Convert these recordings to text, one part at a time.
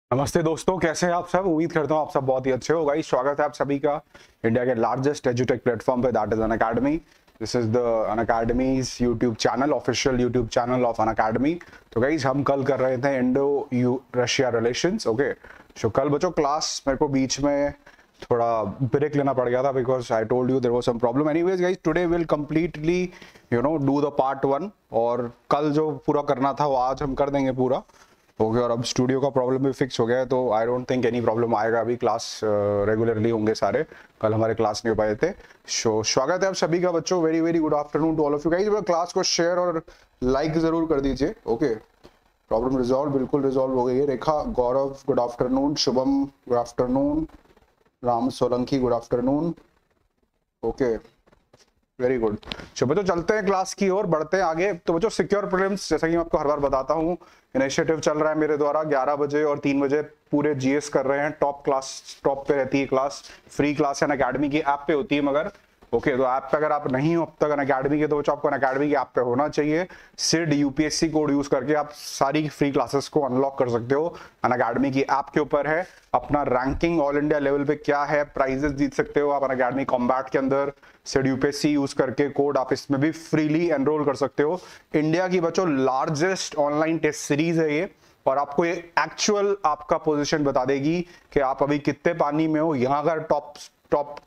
नमस्ते दोस्तों, कैसे हैं आप सब। उम्मीद करता हूँ आप सब बहुत ही अच्छे हो। गाइस, स्वागत है आप सभी का इंडिया के लार्जेस्ट एजुटेक प्लेटफॉर्म पे, that is Unacademy. This is the Unacademy's YouTube channel, official YouTube channel of Unacademy. तो गाइस, हम कल कर रहे थे इंडो यू रशिया रिलेशंस। ओके, सो कल बच्चों क्लास मेरे को बीच में थोड़ा ब्रेक लेना पड़ गया था because I told you there was some problem. Anyways guys, today will completely do the part 1, और कल जो पूरा करना था वो आज हम कर देंगे पूरा। ओके, और अब स्टूडियो का प्रॉब्लम भी फिक्स हो गया है, तो I don't think any problem आएगा। अभी क्लास रेगुलरली होंगे सारे। कल हमारे क्लास नहीं हो पाए थे। स्वागत है आप सभी का बच्चों। Very very good afternoon to all of you guys. Class को शेयर और लाइक जरूर कर दीजिए। ओके, प्रॉब्लम रिजॉल्व, बिल्कुल रिजॉल्व हो गई है। Rekha, Gaurav good afternoon, Shubham good afternoon, Ram Solanki good afternoon. Okay, very good. चलो बच्चों, चलते हैं क्लास की ओर, बढ़ते हैं आगे। तो बच्चों, सिक्योर प्रीलिम्स, जैसा कि मैं आपको हर बार बताता हूँ, इनिशिएटिव चल रहा है मेरे द्वारा। 11 बजे और 3 बजे पूरे जीएस कर रहे हैं। टॉप क्लास, टॉप पे रहती है क्लास। फ्री क्लास है, अनअकैडमी की ऐप पे होती है मगर। ओके, तो ऐप पे अगर आप नहीं हो अब तक अनअकैडमी के, तो बच्चों आपको अनअकैडमी की ऐप पे होना चाहिए। सिड यूपीएससी कोड यूज करके आप सारी फ्री क्लासेस को अनलॉक कर सकते हो। अनअकैडमी की ऐप के ऊपर है। अपना रैंकिंग ऑल इंडिया लेवल पे क्या है, प्राइजेस जीत सकते हो आप अनअकैडमी कॉम्बैट के अंदर। सिड यूपीएससी यूज करके कोड आप इसमें भी फ्रीली एनरोल कर सकते हो। इंडिया की बच्चों लार्जेस्ट ऑनलाइन टेस्ट सीरीज है ये, और आपको ये एक्चुअल आपका पोजीशन बता देगी कि आप अभी कितने पानी में हो। यहाँ अगर टॉप टॉप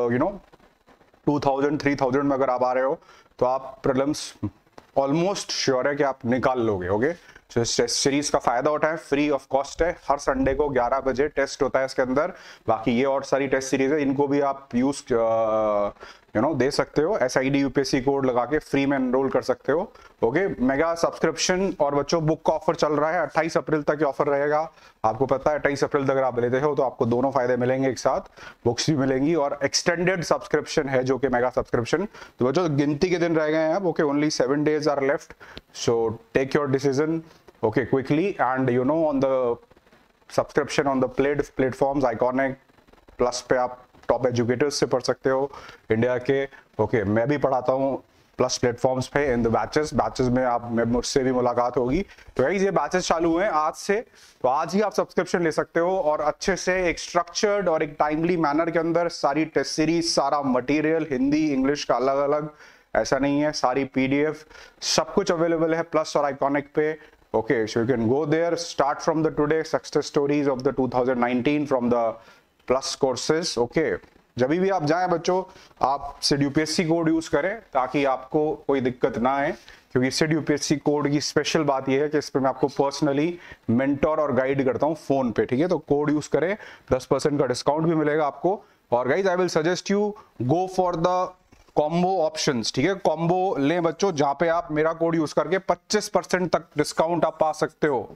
2000 3000 में अगर आप आ रहे हो, तो आप प्रीलिम्स ऑलमोस्ट श्योर है कि आप निकाल लोगे। ओके, तो इस टेस्ट सीरीज का फायदा उठाएं, फ्री ऑफ कॉस्ट है। हर संडे को 11 बजे टेस्ट होता है इसके अंदर। बाकी ये और सारी टेस्ट सीरीज है, इनको भी आप यूज दे सकते हो। एसआईडी यूपीएससी कोड लगा के फ्री में एनरोल कर सकते हो। ओके, मेगा सब्सक्रिप्शन और बच्चों बुक का ऑफर चल रहा है। 28 अप्रैल तक ये ऑफर रहेगा। आपको पता है 28 अप्रैल तक अगर आप लेते हो तो आपको दोनों फायदे मिलेंगे एक साथ, बुक्स भी मिलेंगी और एक्सटेंडेड सब्सक्रिप्शन है जो कि मेगा सब्सक्रिप्शन। तो बच्चों गिनती के दिन रह गए हैं अब। Okay, only 7 days are left, so take your decision okay quickly. And on the subscription on the platforms iconic plus पे आप टॉप एजुकेटर्स से पढ़ सकते हो इंडिया के। ओके, मैं भी पढ़ाता हूँ प्लस प्लेटफॉर्म्स पे इन द बैचेस में आप मुझसे भी मुलाकात होगी। तो गाइस, ये बैचेस चालू हैं आज से, तो आज ही आप सब्सक्रिप्शन ले सकते हो और अच्छे से एक स्ट्रक्चर्ड और एक टाइमली मैनर के अंदर सारी टेस्ट सीरीज, सारा मटेरियल हिंदी इंग्लिश का अलग अलग, ऐसा नहीं है, सारी पीडीएफ सब कुछ अवेलेबल है प्लस और आइकॉनिक पे। Okay, so you can go there, start from the today success stories of the 2019 from the plus courses. Okay, जब भी आप जाएं बच्चों, आप सिड यूपीएससी कोड यूज करें ताकि आपको कोई दिक्कत ना आए, क्योंकि सिड यूपीएससी कोड की स्पेशल बात यह है कि इस पे मैं आपको पर्सनली मेंटोर और गाइड करता हूं फोन पे। ठीक है, तो कोड यूज करें, 10% का डिस्काउंट भी मिलेगा आपको। और guys, I will suggest you go for the combo options. ठीक है, कॉम्बो लें बच्चों, जहां पे आप मेरा कोड यूज करके 25% तक डिस्काउंट आप पा सकते हो।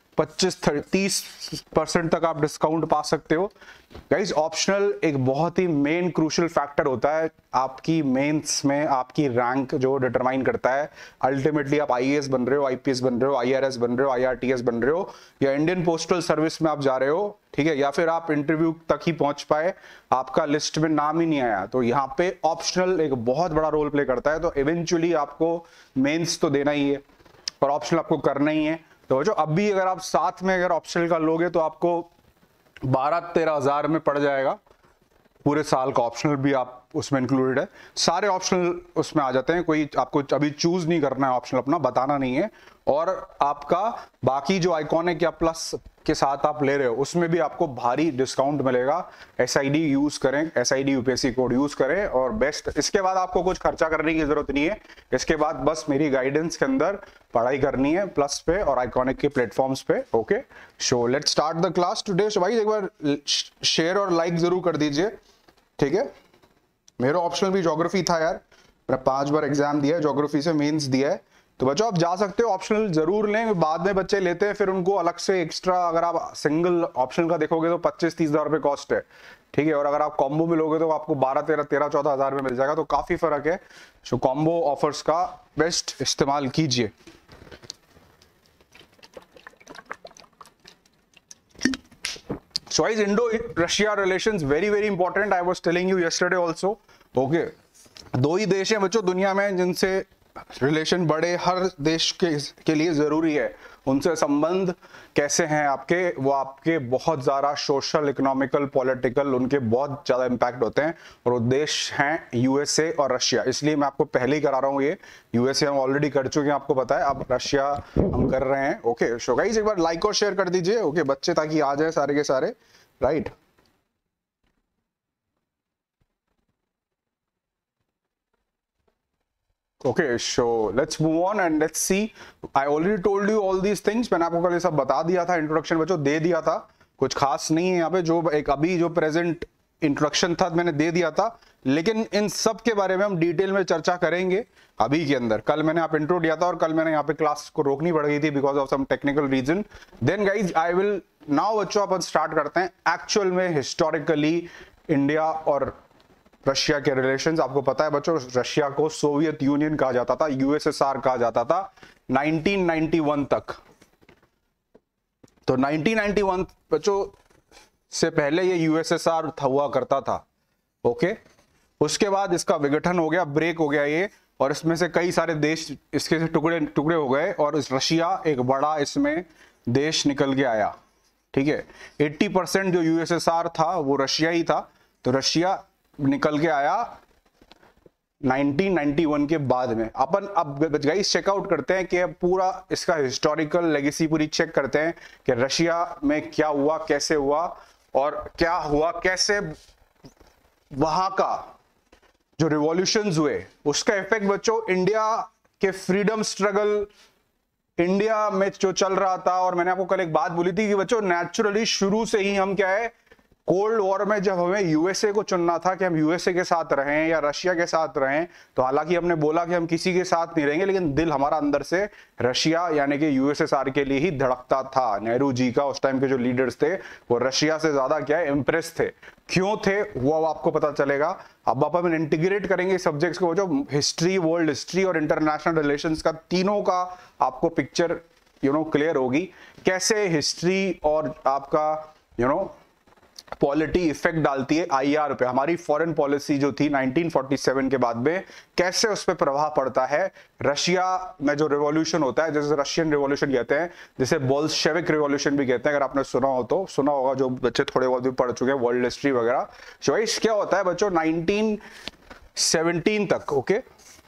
25-30% तक आप डिस्काउंट पा सकते हो। गाइज, ऑप्शनल एक बहुत ही मेन क्रूशियल फैक्टर होता है आपकी मेंस में। आपकी रैंक जो डिटरमाइन करता है अल्टीमेटली आप आईएएस बन रहे हो, आईपीएस बन रहे हो, आईआरएस बन रहे हो, आईआरटीएस बन रहे हो, या इंडियन पोस्टल सर्विस में आप जा रहे हो। ठीक है, या फिर आप इंटरव्यू तक ही पहुंच पाए, आपका लिस्ट में नाम ही नहीं आया, तो यहाँ पे ऑप्शनल एक बहुत बड़ा रोल प्ले करता है। तो इवेंचुअली आपको मेंस तो देना ही है और ऑप्शनल आपको करना ही है। तो जो अब भी अगर आप साथ में अगर ऑप्शनल का लोगे तो आपको 12-13 हजार में पड़ जाएगा पूरे साल का। ऑप्शनल भी आप उसमें इंक्लूडेड है, सारे ऑप्शनल उसमें आ जाते हैं। कोई आपको अभी चूज नहीं करना है ऑप्शनल, अपना बताना नहीं है। और आपका बाकी जो आइकॉनिक या प्लस के साथ आप ले रहे हो उसमें भी आपको भारी डिस्काउंट मिलेगा। एसआईडी यूज करें, एसआईडी यूपीएससी कोड यूज करें और बेस्ट। इसके बाद आपको कुछ खर्चा करने की जरूरत नहीं है। इसके बाद बस मेरी गाइडेंस के अंदर पढ़ाई करनी है प्लस पे और आइकॉनिक के प्लेटफॉर्म्स पे। Okay, so let's start the class today. So भाई, एक बार शेयर और लाइक जरूर कर दीजिए। ठीक है, मेरा ऑप्शनल भी ज्योग्राफी था यार, मैंने 5 बार एग्जाम दिया है ज्योग्राफी से, मेंस दिया है। तो बच्चों आप जा सकते हो, ऑप्शनल जरूर लें। बाद में बच्चे लेते हैं फिर उनको अलग से एक्स्ट्रा, अगर आप सिंगल ऑप्शनल का देखोगे तो 25-30 हजार रुपए कॉस्ट है। ठीक है, और अगर आप कॉम्बो में लोगे तो आपको 12-13-14 हजार में मिल जाएगा, तो काफी फर्क है। सो कॉम्बो ऑफर्स का बेस्ट इस्तेमाल कीजिए। So guys, Indo-Russia relations very very important. I was telling you yesterday also. Okay, दो ही देश हैं बच्चों दुनिया में जिनसे रिलेशन बढ़े, हर देश के लिए जरूरी है। उनसे संबंध कैसे हैं आपके, वो आपके बहुत ज़्यादा सोशल, इकोनॉमिकल, पॉलिटिकल, उनके बहुत ज़्यादा इम्पैक्ट होते हैं। और वो देश हैं यूएसए और रशिया। इसलिए मैं आपको पहले ही करा रहा हूँ, ये यूएसए हम ऑलरेडी कर चुके हैं, आपको पता है, अब रशिया हम कर रहे हैं। ओके, सो गाइस एक बार लाइक और शेयर कर दीजिए, ओके बच्चे, ताकि आ जाए सारे के सारे, right. Okay, so let's move on and let's see. I already told you all these things. मैंने आपको कल ये सब बता दिया था, इंट्रोडक्शन बच्चों दे दिया था, कुछ खास नहीं है यहाँ पे। जो एक अभी जो प्रेजेंट इंट्रोडक्शन था मैंने दे दिया था, लेकिन इन सब के बारे में हम डिटेल में चर्चा करेंगे अभी के अंदर। कल मैंने आप इंट्रो दिया था और कल मैंने यहाँ पे क्लास को रोकनी पड़ गई थी because of some technical reason. Then guys I will now बच्चों अपन स्टार्ट करते हैं एक्चुअल में हिस्टोरिकली इंडिया और रशिया के रिलेशंस। आपको पता है बच्चों, रशिया को सोवियत यूनियन कहा जाता था, यूएसएसआर कहा जाता था 1991 तक। तो 1991 बच्चों से पहले ये यूएसएसआर हुआ करता था। ओके, उसके बाद इसका विघटन हो गया, ब्रेक हो गया ये, और इसमें से कई सारे देश इसके से टुकड़े टुकड़े हो गए, और इस रशिया एक बड़ा इसमें देश निकल के आया। ठीक है, 80% जो यूएसएसआर था वो रशिया ही था, तो रशिया निकल के आया 1991 के बाद में। अपन अब गाइस चेकआउट करते हैं कि पूरा इसका हिस्टोरिकल लेगेसी पूरी चेक करते हैं कि रशिया में क्या हुआ, कैसे हुआ, और क्या हुआ, कैसे वहां का जो रिवॉल्यूशंस हुए उसका इफेक्ट बच्चों इंडिया के फ्रीडम स्ट्रगल, इंडिया में जो चल रहा था। और मैंने आपको कल एक बात बोली थी कि बच्चों नेचुरली शुरू से ही हम क्या है, कोल्ड वॉर में जब हमें यूएसए को चुनना था कि हम यूएसए के साथ रहें या रशिया के साथ रहें, तो हालांकि हमने बोला कि हम किसी के साथ नहीं रहेंगे, लेकिन दिल हमारा अंदर से रशिया यानी कि यूएसएसआर के लिए ही धड़कता था। नेहरू जी का उस टाइम के जो लीडर्स थे वो रशिया से ज्यादा क्या है, इम्प्रेस थे। क्यों थे वो अब आपको पता चलेगा। अब अपन इंटीग्रेट करेंगे सब्जेक्ट्स को, जो हिस्ट्री, वर्ल्ड हिस्ट्री और इंटरनेशनल रिलेशंस का, तीनों का आपको पिक्चर क्लियर होगी। कैसे हिस्ट्री और आपका पॉलिटी इफेक्ट डालती है आईआर पे, हमारी फॉरेन पॉलिसी जो थी 1947 के बाद में, कैसे उस पर प्रभाव पड़ता है। रशिया में जो रिवॉल्यूशन होता है, जैसे रशियन रिवॉल्यूशन कहते हैं, जिसे बोल्शेविक रिवॉल्यूशन भी कहते हैं, अगर आपने सुना हो तो सुना होगा, जो बच्चे थोड़े बहुत भी पढ़ चुके हैं वर्ल्ड हिस्ट्री वगैरह। चॉइस क्या होता है बच्चों 1917 तक। ओके,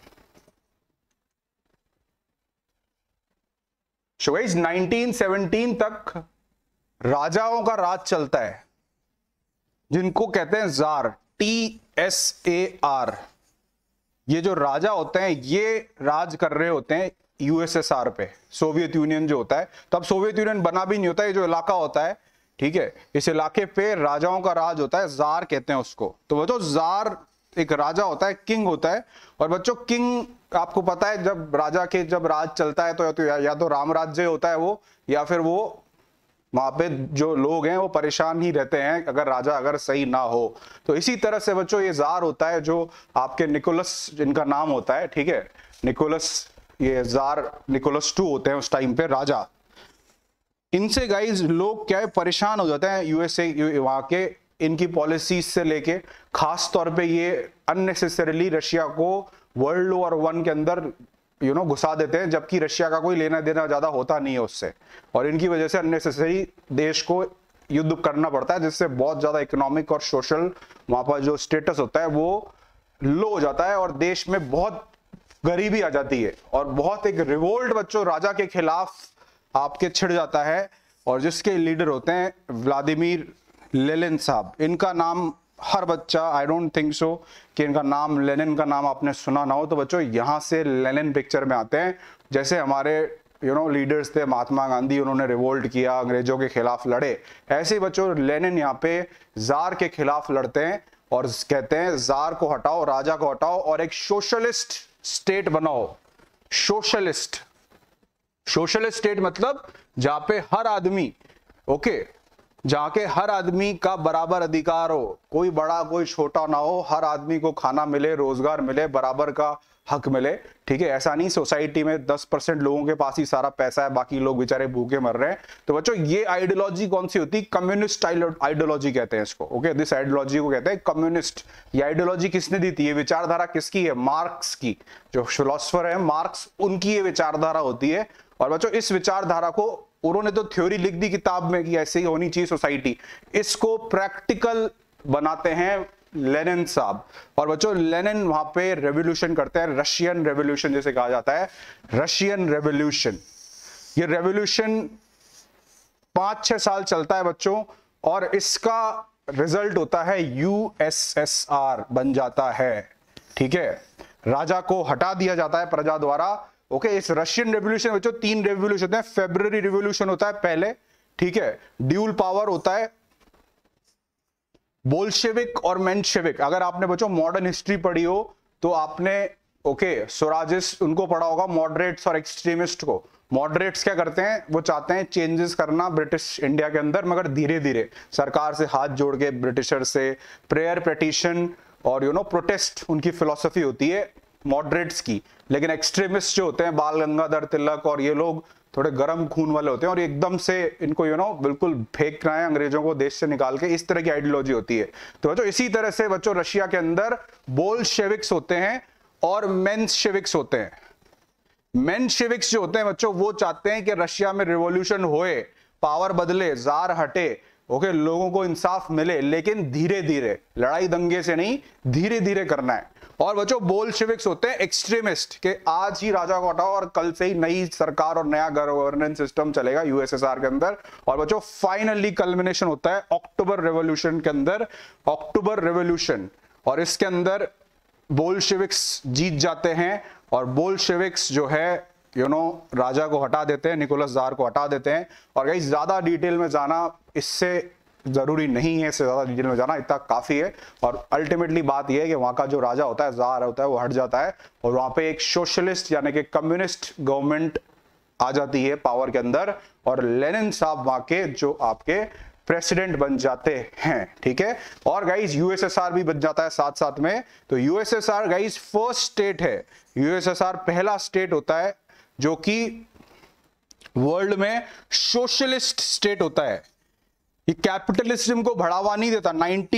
चॉइस 1917 तक राजाओं का राज चलता है, जिनको कहते हैं जार, TSAR। ये जो राजा होते हैं ये राज कर रहे होते हैं यूएसएसआर पे, सोवियत यूनियन जो होता है। तब सोवियत यूनियन बना भी नहीं होता, ये जो इलाका होता है, ठीक है, इस इलाके पे राजाओं का राज होता है, जार कहते हैं उसको। तो वो तो जार एक राजा होता है, किंग होता है। और बच्चों किंग आपको पता है, जब राजा के जब राज चलता है तो या तो राम राज्य होता है वो, या फिर वो वहां पे जो लोग हैं वो परेशान ही रहते हैं अगर राजा अगर सही ना हो। तो इसी तरह से बच्चों ये जार होता है, जो आपके निकोलस जिनका नाम होता है, ठीक है, निकोलस, ये जार निकोलस 2 होते हैं उस टाइम पे राजा। इनसे गाइज लोग क्या है, परेशान हो जाते हैं यूएसए वहां के इनकी पॉलिसीज से लेके। खास तौर पे ये अननेसेसरीली रशिया को वर्ल्ड वॉर 1 के अंदर घुसा देते हैं, जबकि रशिया का कोई लेना देना ज्यादा होता नहीं है उससे, और इनकी वजह से अननेसेसरी देश को युद्ध करना पड़ता है, जिससे बहुत ज्यादा इकोनॉमिक और सोशल वहां पर जो स्टेटस होता है वो लो हो जाता है, और देश में बहुत गरीबी आ जाती है, और बहुत एक रिवोल्ट बच्चों राजा के खिलाफ आपके छिड़ जाता है, और जिसके लीडर होते हैं व्लादिमीर लेनिन साहब। इनका नाम हर बच्चा, आई डोंट थिंक सो कि इनका नाम, लेनिन का नाम आपने सुना ना हो, तो बच्चों यहां से लेनिन पिक्चर में आते हैं। जैसे हमारे लीडर्स थे महात्मा गांधी, उन्होंने रिवोल्ट किया, अंग्रेजों के खिलाफ लड़े, ऐसे ही बच्चों लेनिन यहाँ पे जार के खिलाफ लड़ते हैं और कहते हैं जार को हटाओ, राजा को हटाओ, और एक सोशलिस्ट स्टेट बनाओ। सोशलिस्ट स्टेट मतलब जहां पे हर आदमी, ओके, जहाँ के हर आदमी का बराबर अधिकार हो, कोई बड़ा कोई छोटा ना हो, हर आदमी को खाना मिले, रोजगार मिले, बराबर का हक मिले। ठीक है, ऐसा नहीं सोसाइटी में 10% लोगों के पास ही सारा पैसा है, बाकी लोग बेचारे भूखे मर रहे हैं। तो बच्चों ये आइडियोलॉजी कौन सी होती है? कम्युनिस्ट आइडियोलॉजी कहते हैं इसको। ओके, दिस आइडियोलॉजी को कहते हैं कम्युनिस्ट। ये आइडियोलॉजी किसने दी थी? ये विचारधारा किसकी है? मार्क्स की। जो फिलोसोफर है मार्क्स, उनकी ये विचारधारा होती है। और बच्चों इस विचारधारा को उन्होंने तो थ्योरी लिख दी किताब में कि ऐसे ही होनी चाहिए सोसाइटी, इसको प्रैक्टिकल बनाते हैं लेनिन साहब। और बच्चों लेनिन वहां पे रेवोल्यूशन करते हैं, रशियन रेवोल्यूशन जिसे कहा जाता है, रशियन रेवोल्यूशन। ये रेवोल्यूशन 5-6 साल चलता है बच्चों, और इसका रिजल्ट होता है यूएसएसआर बन जाता है। ठीक है, राजा को हटा दिया जाता है प्रजा द्वारा। ओके, इस रशियन रेवोल्यूशन बच्चों 3 रेवोल्यूशन होते हैं। फेब्रुअरी रिवोल्यूशन होता है पहले, ठीक है, ड्यूल पावर होता है, बोल्शेविक और मेंशेविक। अगर आपने बच्चों मॉडर्न हिस्ट्री पढ़ी हो तो आपने स्वराजिस्ट उनको पढ़ा होगा, मॉडरेट्स और एक्सट्रीमिस्ट को। मॉडरेट्स क्या करते हैं? वो चाहते हैं चेंजेस करना ब्रिटिश इंडिया के अंदर, मगर धीरे धीरे सरकार से हाथ जोड़ के, ब्रिटिशर से प्रेयर पेटिशन और प्रोटेस्ट उनकी फिलॉसफी होती है मॉडरेट्स की। लेकिन एक्सट्रीमिस्ट जो होते हैं, बाल गंगाधर तिलक और ये लोग थोड़े गर्म खून वाले होते हैं, और एकदम से इनको बिल्कुल फेंकना है अंग्रेजों को देश से निकाल के, इस तरह की आइडियोलॉजी होती है। तो बच्चों इसी तरह से बच्चों रशिया के अंदर बोल्शेविक्स होते हैं और मेंशेविक्स होते हैं। मेंशेविक्स जो होते हैं बच्चों, वो चाहते हैं कि रशिया में रिवॉल्यूशन होए, पावर बदले, जार हटे, ओके, लोगों को इंसाफ मिले, लेकिन धीरे धीरे, लड़ाई दंगे से नहीं, धीरे धीरे करना है। और बच्चों बोल्शेविक्स होते हैं एक्सट्रीमिस्ट, के आज ही राजा को हटाओ और कल से ही नई सरकार और नया गवर्नेंस सिस्टम चलेगा यूएसएसआर के अंदर। और बच्चों फाइनली कल्मिनेशन होता है अक्टूबर रेवोल्यूशन के अंदर, अक्टूबर रेवोल्यूशन, और इसके अंदर बोल्शेविक्स जीत जाते हैं। और बोल्शेविक्स जो है राजा को हटा देते हैं, निकोलस जार को हटा देते हैं। और गाइस ज्यादा डिटेल में जाना इससे जरूरी नहीं है, इससे ज्यादा डिटेल में जाना इतना काफी है। और अल्टीमेटली बात यह है कि वहां का जो राजा होता है, जार होता है, वो हट जाता है और वहां पे एक सोशलिस्ट यानी कि कम्युनिस्ट गवर्नमेंट आ जाती है पावर के अंदर, और लेनिन साहब वहां के जो आपके प्रेसिडेंट बन जाते हैं। ठीक है, और गाइस यूएसएसआर भी बन जाता है साथ साथ में। तो यूएसएसआर गाइस फर्स्ट स्टेट है, यूएसएसआर पहला स्टेट होता है जो कि वर्ल्ड में सोशलिस्ट स्टेट होता है। ये कैपिटलिज्म को बढ़ावा नहीं देता,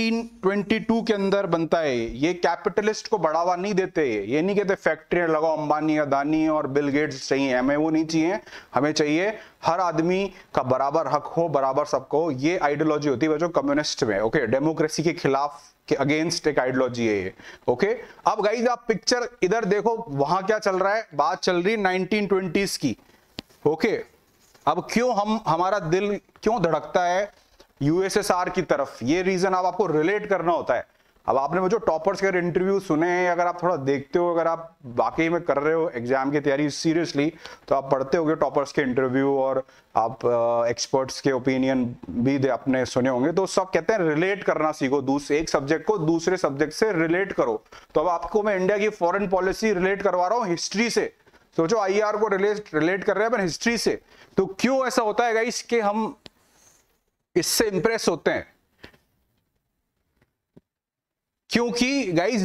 1922 के अंदर बनता है ये। कैपिटलिस्ट को बढ़ावा नहीं देते, ये नहीं कहते फैक्ट्रियां लगाओ, अंबानी, अदानी और बिल गेट्स चाहिए, हमें वो नहीं चाहिए। हमें चाहिए हर आदमी का बराबर हक हो, बराबर सबको। ये आइडियोलॉजी होती है जो कम्युनिस्ट में। ओके, डेमोक्रेसी के खिलाफ के अगेंस्ट एक आइडियोलॉजी है ये। ओके, अब गाइस आप पिक्चर इधर देखो, वहां क्या चल रहा है, बात चल रही 1920s की। ओके, अब क्यों हमारा दिल क्यों धड़कता है यूएसएसआर की तरफ, ये रीजन अब आपको रिलेट करना होता है। अब आपने वो जो टॉपर्स के इंटरव्यू सुने हैं, अगर आप थोड़ा देखते हो, अगर आप वाकई में कर रहे हो एग्जाम की तैयारी सीरियसली, तो आप पढ़ते होंगे टॉपर्स के इंटरव्यू और आप एक्सपर्ट्स के ओपिनियन भी आपने सुने होंगे। तो सब कहते हैं रिलेट करना सीखो, एक सब्जेक्ट को दूसरे सब्जेक्ट से रिलेट करो। तो अब आपको मैं इंडिया की फॉरेन पॉलिसी रिलेट करवा रहा हूँ हिस्ट्री से। सोचो आईआर को रिलेट कर रहे हैं हिस्ट्री से। तो क्यों ऐसा होता है गाइस कि हम इससे इंप्रेस होते हैं? क्योंकि गाइस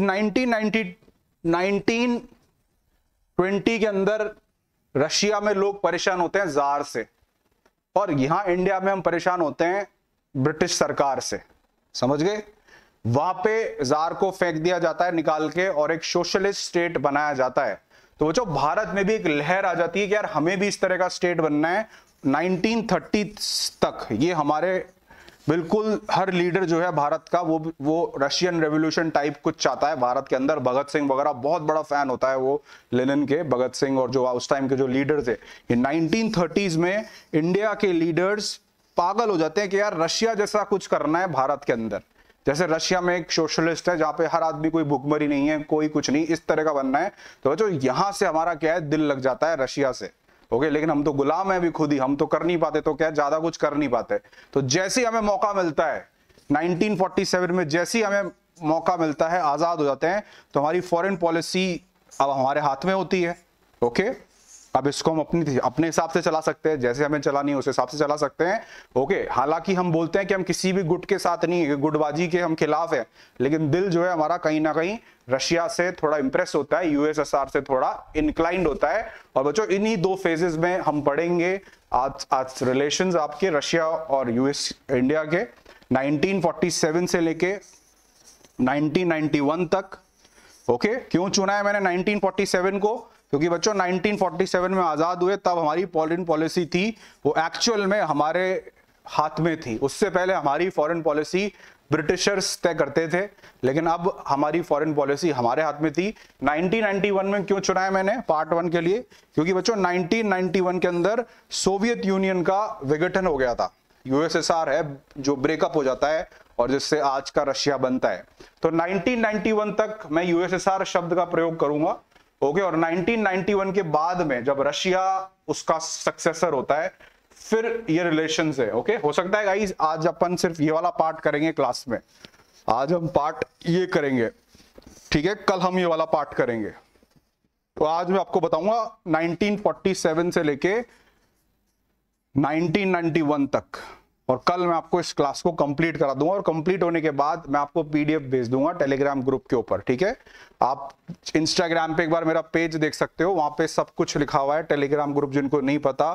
1920 के अंदर रशिया में लोग परेशान होते हैं जार से, और यहां इंडिया में हम परेशान होते हैं ब्रिटिश सरकार से। समझ गए? वहां पे जार को फेंक दिया जाता है निकाल के, और एक सोशलिस्ट स्टेट बनाया जाता है। तो जो भारत में भी एक लहर आ जाती है कि यार हमें भी इस तरह का स्टेट बनना है। 1930 तक ये हमारे बिल्कुल हर लीडर जो है भारत का वो रशियन रेवोल्यूशन टाइप कुछ चाहता है भारत के अंदर। भगत सिंह वगैरह बहुत बड़ा फैन होता है वो लेनिन के, भगत सिंह और जो उस टाइम के जो लीडर थे। ये 1930s में इंडिया के लीडर्स पागल हो जाते हैं कि यार रशिया जैसा कुछ करना है भारत के अंदर। जैसे रशिया में एक सोशलिस्ट है जहां पे हर आदमी कोई भुखमरी नहीं है, कोई कुछ नहीं, इस तरह का बनना है। तो जो यहां से हमारा क्या है, दिल लग जाता है रशिया से। ओके, लेकिन हम तो गुलाम है भी खुद ही, हम तो कर नहीं पाते, तो क्या ज्यादा कुछ कर नहीं पाते। तो जैसे हमें मौका मिलता है 1947 में, जैसे हमें मौका मिलता है, आजाद हो जाते हैं, तो हमारी फॉरेन पॉलिसी अब हमारे हाथ में होती है। ओके, अब इसको हम अपने हिसाब से चला सकते हैं, जैसे हमें चलानी है उस हिसाब से चला सकते हैं। ओके, हालांकि हम बोलते हैं कि हम किसी भी गुट के साथ नहीं, गुटबाजी के हम खिलाफ है, लेकिन दिल जो है हमारा कहीं ना कहीं रशिया से थोड़ा इंप्रेस होता है, यूएसएसआर से थोड़ा इंक्लाइंड होता है। और बच्चों इन्हीं दो फेजेस में हम पढ़ेंगे आज रिलेशंस आपके रशिया और यूएस इंडिया के 1947 से लेके 1991 तक। ओके, क्यों चुना है मैंने 1947 को? क्योंकि बच्चों 1947 में आजाद हुए, तब हमारी फॉरेन पॉलिसी थी वो एक्चुअल में हमारे हाथ में थी। उससे पहले हमारी फॉरेन पॉलिसी ब्रिटिशर्स तय करते थे, लेकिन अब हमारी फॉरेन पॉलिसी हमारे हाथ में थी। 1991 में क्यों चुना है मैंने पार्ट 1 के लिए? क्योंकि बच्चों 1991 के अंदर सोवियत यूनियन का विघटन हो गया था। यूएसएसआर है जो ब्रेकअप हो जाता है और जिससे आज का रशिया बनता है। तो 1991 तक मैं यूएसएसआर शब्द का प्रयोग करूंगा। ओके, और 1991 के बाद में जब रशिया उसका सक्सेसर होता है, फिर ये रिलेशंस है। ओके, हो सकता है गाइस आज अपन सिर्फ ये वाला पार्ट करेंगे क्लास में, आज हम पार्ट ये करेंगे, ठीक है, कल हम ये वाला पार्ट करेंगे। तो आज मैं आपको बताऊंगा 1947 से लेके 1991 तक, और कल मैं आपको इस क्लास को कंप्लीट करा दूंगा। और कंप्लीट होने के बाद मैं आपको पीडीएफ भेज दूंगा टेलीग्राम ग्रुप के ऊपर, ठीक है। आप इंस्टाग्राम पे एक बार मेरा पेज देख सकते हो, वहां पे सब कुछ लिखा हुआ है। टेलीग्राम ग्रुप जिनको नहीं पता,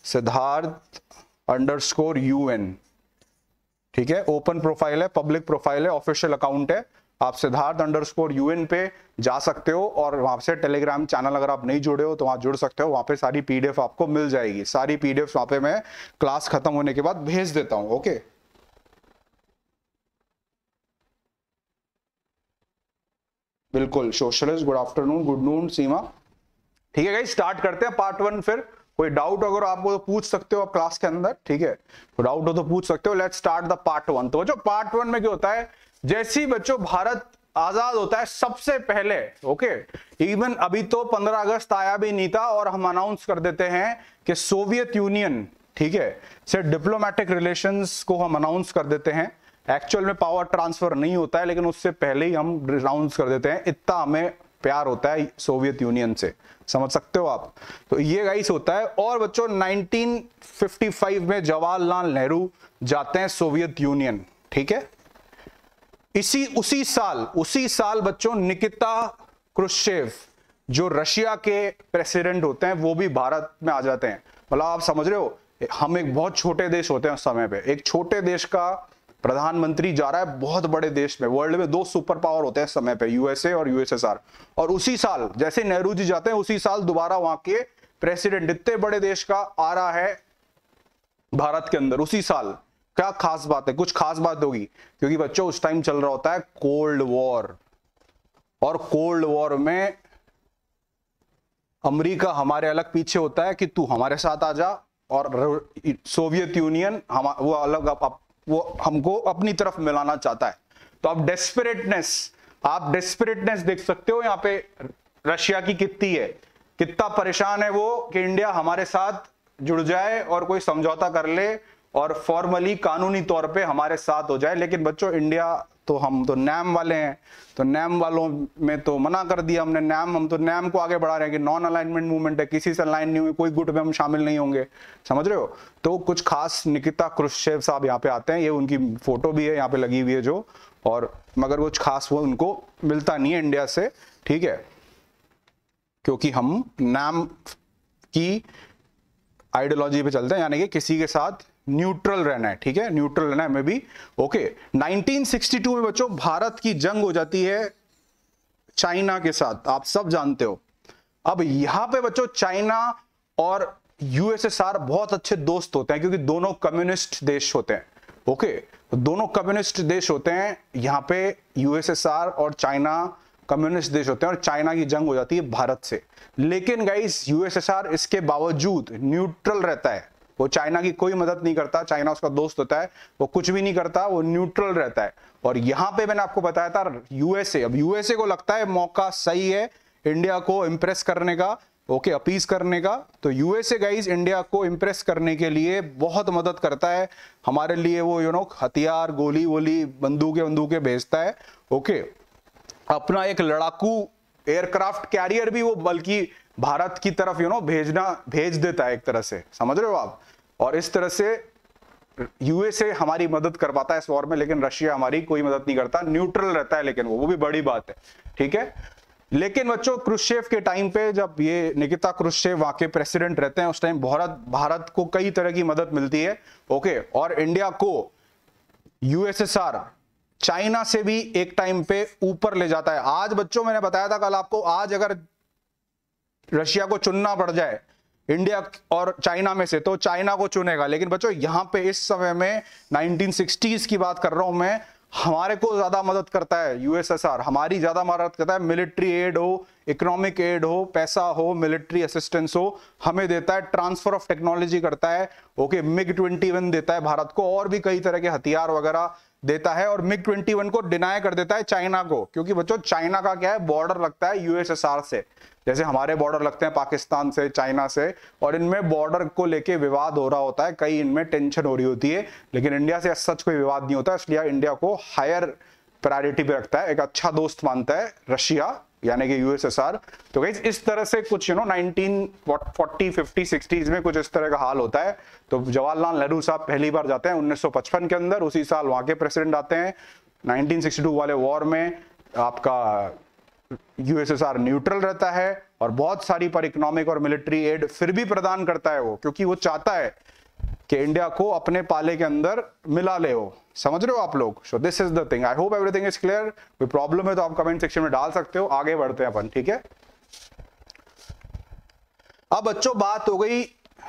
सिद्धार्थ_UN, ठीक है, ओपन प्रोफाइल है, पब्लिक प्रोफाइल है, ऑफिशियल अकाउंट है। आप सिद्धार्थ_UN पे जा सकते हो और वहां से टेलीग्राम चैनल अगर आप नहीं जुड़े हो तो वहां जुड़ सकते हो। वहां पे सारी पीडीएफ आपको मिल जाएगी, सारी पीडीएफ वहां पे मैं क्लास खत्म होने के बाद भेज देता हूं। ओके, बिल्कुल, socialist, good afternoon, good noon Seema. ठीक है गाइस, स्टार्ट करते हैं पार्ट 1। फिर कोई डाउट अगर आपको तो पूछ सकते हो आप क्लास के अंदर, ठीक है, कोई डाउट हो तो पूछ सकते हो। Let's start the part 1। तो जो पार्ट 1 में क्या होता है, जैसे ही बच्चों भारत आजाद होता है सबसे पहले, ओके, इवन अभी तो 15 अगस्त आया भी नहीं था और हम अनाउंस कर देते हैं कि सोवियत यूनियन, ठीक है, से डिप्लोमेटिक रिलेशंस को हम अनाउंस कर देते हैं। एक्चुअल में पावर ट्रांसफर नहीं होता है, लेकिन उससे पहले ही हम अनाउंस कर देते हैं, इतना हमें प्यार होता है सोवियत यूनियन से, समझ सकते हो आप। तो ये गाइस होता है। और बच्चों 1955 में जवाहरलाल नेहरू जाते हैं सोवियत यूनियन, ठीक है। उसी साल बच्चों निकिता क्रुश्चेव जो रशिया के प्रेसिडेंट होते हैं वो भी भारत में आ जाते हैं। मतलब आप समझ रहे हो, हम एक बहुत छोटे देश होते हैं उस समय पे, एक छोटे देश का प्रधानमंत्री जा रहा है बहुत बड़े देश में। वर्ल्ड में 2 सुपर पावर होते हैं इस समय पे, यूएसए और यूएसएसआर। और उसी साल जैसे नेहरू जी जाते हैं, उसी साल दोबारा वहां के प्रेसिडेंट इतने बड़े देश का आ रहा है भारत के अंदर उसी साल। क्या खास बात है? कुछ खास बात होगी, क्योंकि बच्चों उस टाइम चल रहा होता है कोल्ड वॉर, और कोल्ड वॉर में अमेरिका हमारे अलग पीछे होता है कि तू हमारे साथ आ जा, और सोवियत यूनियन वो अलग वो हमको अपनी तरफ मिलाना चाहता है। तो आप डेस्परेटनेस देख सकते हो यहाँ पे रशिया की कितनी है, कितना परेशान है वो कि इंडिया हमारे साथ जुड़ जाए और कोई समझौता कर ले और फॉर्मली कानूनी तौर पे हमारे साथ हो जाए। लेकिन बच्चों इंडिया तो, हम तो नैम वाले हैं, तो नैम वालों में तो मना कर दिया हमने। हम तो नैम को आगे बढ़ा रहे हैं कि नॉन अलाइनमेंट मूवमेंट है, किसी से अलाइन नहीं हुई, कोई गुट में हम शामिल नहीं होंगे, समझ रहे हो। तो कुछ खास निकिता क्रुश्चेव साहब यहाँ पे आते हैं, ये उनकी फोटो भी है यहाँ पे लगी हुई है जो, और मगर कुछ खास वो उनको मिलता नहीं है इंडिया से, ठीक है, क्योंकि हम नैम की आइडियोलॉजी पे चलते हैं, यानी कि किसी के साथ न्यूट्रल रहना है, ठीक है, न्यूट्रल रहना है में भी। ओके, 1962 में बच्चों भारत की जंग हो जाती है चाइना के साथ, आप सब जानते हो। अब यहां पे बच्चों चाइना और यूएसएसआर बहुत अच्छे दोस्त होते हैं, क्योंकि दोनों कम्युनिस्ट देश होते हैं। ओके, दोनों कम्युनिस्ट देश होते हैं, यहां पे यूएसएसआर और चाइना कम्युनिस्ट देश होते हैं, और चाइना की जंग हो जाती है भारत से। लेकिन गाइस यूएसएसआर इसके बावजूद न्यूट्रल रहता है, वो चाइना की कोई मदद नहीं करता, चाइना उसका दोस्त होता है, वो कुछ भी नहीं करता, वो न्यूट्रल रहता है। और यहां पे मैंने आपको बताया था यूएसए, अब यूएसए को लगता है मौका सही है इंडिया को इंप्रेस करने का, ओके, अपीज करने का। तो यूएसए गाइस इंडिया को इंप्रेस करने के लिए बहुत मदद करता है, हमारे लिए वो हथियार, गोली वोली, बंदूकें भेजता है। ओके, अपना एक लड़ाकू एयरक्राफ्ट कैरियर भी वो बल्कि भारत की तरफ भेज देता है एक तरह से, समझ रहे हो आप। और इस तरह से यूएसए हमारी मदद कर पाता है इस वॉर में, लेकिन रशिया हमारी कोई मदद नहीं करता, न्यूट्रल रहता है, लेकिन वो भी बड़ी बात है, ठीक है। लेकिन बच्चों क्रुश्चेव के टाइम पे, जब ये निकिता क्रुश्चेव वहां के प्रेसिडेंट रहते हैं, उस टाइम भारत को कई तरह की मदद मिलती है, ओके। और इंडिया को यूएसएसआर चाइना से भी एक टाइम पे ऊपर ले जाता है। आज बच्चों मैंने बताया था कल आपको, आज अगर रशिया को चुनना पड़ जाए इंडिया और चाइना में से, तो चाइना को चुनेगा। लेकिन बच्चों यहां पे इस समय में 1960s की बात कर रहा हूं मैं, हमारे को ज्यादा मदद करता है यूएसएसआर, हमारी ज्यादा मदद करता है। मिलिट्री एड हो, इकोनॉमिक एड हो, पैसा हो, मिलिट्री असिस्टेंस हो, हमें देता है। ट्रांसफर ऑफ टेक्नोलॉजी करता है, ओके। MiG-21 देता है भारत को, और भी कई तरह के हथियार वगैरह देता है। और MiG-21 को डिनाई कर देता है चाइना को, क्योंकि बच्चों चाइना का क्या है, बॉर्डर लगता है यूएसएसआर से, जैसे हमारे बॉर्डर लगते हैं पाकिस्तान से, चाइना से। और इनमें बॉर्डर को लेके विवाद हो रहा होता है, कई इनमें टेंशन हो रही होती है, लेकिन इंडिया से सच कोई विवाद नहीं होता, इसलिए इंडिया को हायर प्रायोरिटी पे रखता है, एक अच्छा दोस्त मानता है रशिया यानी कि यूएसएसआर। तो गाइस इस तरह से कुछ 1940, 50, 60s में कुछ इस तरह का हाल होता है। तो जवाहरलाल नेहरू साहब पहली बार जाते हैं 1955 के अंदर, उसी साल वहां के प्रेसिडेंट आते हैं। 1962 वाले वॉर में आपका यूएसएसआर न्यूट्रल रहता है, और बहुत सारी पर इकोनॉमिक और मिलिट्री एड फिर भी प्रदान करता है वो, क्योंकि वो चाहता है कि इंडिया को अपने पाले के अंदर मिला ले वो, समझ रहे हो आप लोग। So this is the thing, I hope everything is clear. कोई प्रॉब्लम है तो आप कमेंट सेक्शन में डाल सकते हो, आगे बढ़ते हैं अपन, ठीक है। अब बच्चों बात हो गई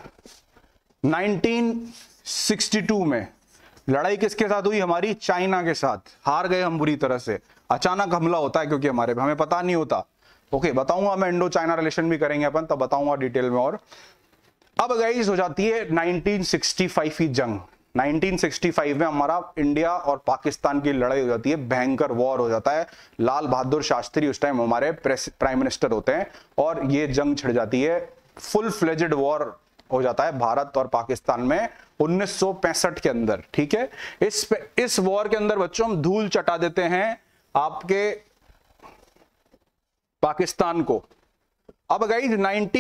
1962 में, लड़ाई किसके साथ हुई, हमारी चाइना के साथ। हार गए हम बुरी तरह से, अचानक हमला होता है क्योंकि हमें पता नहीं होता, ओके। बताऊंगा मैं, इंडो चाइना रिलेशन भी करेंगे अपन, तब बताऊंगा डिटेल में। और अब गाइस हो जाती है 1965 की जंग। 1965 में हमारा इंडिया और पाकिस्तान की लड़ाई हो जाती है, भयंकर वॉर हो जाता है। लाल बहादुर शास्त्री उस टाइम हमारे प्राइम मिनिस्टर होते हैं, और ये जंग छिड़ जाती है, फुल फ्लेजेड वॉर हो जाता है भारत और पाकिस्तान में 1965 के अंदर, ठीक है। इस वॉर के अंदर बच्चों हम धूल चटा देते हैं आपके पाकिस्तान को। अब गाइस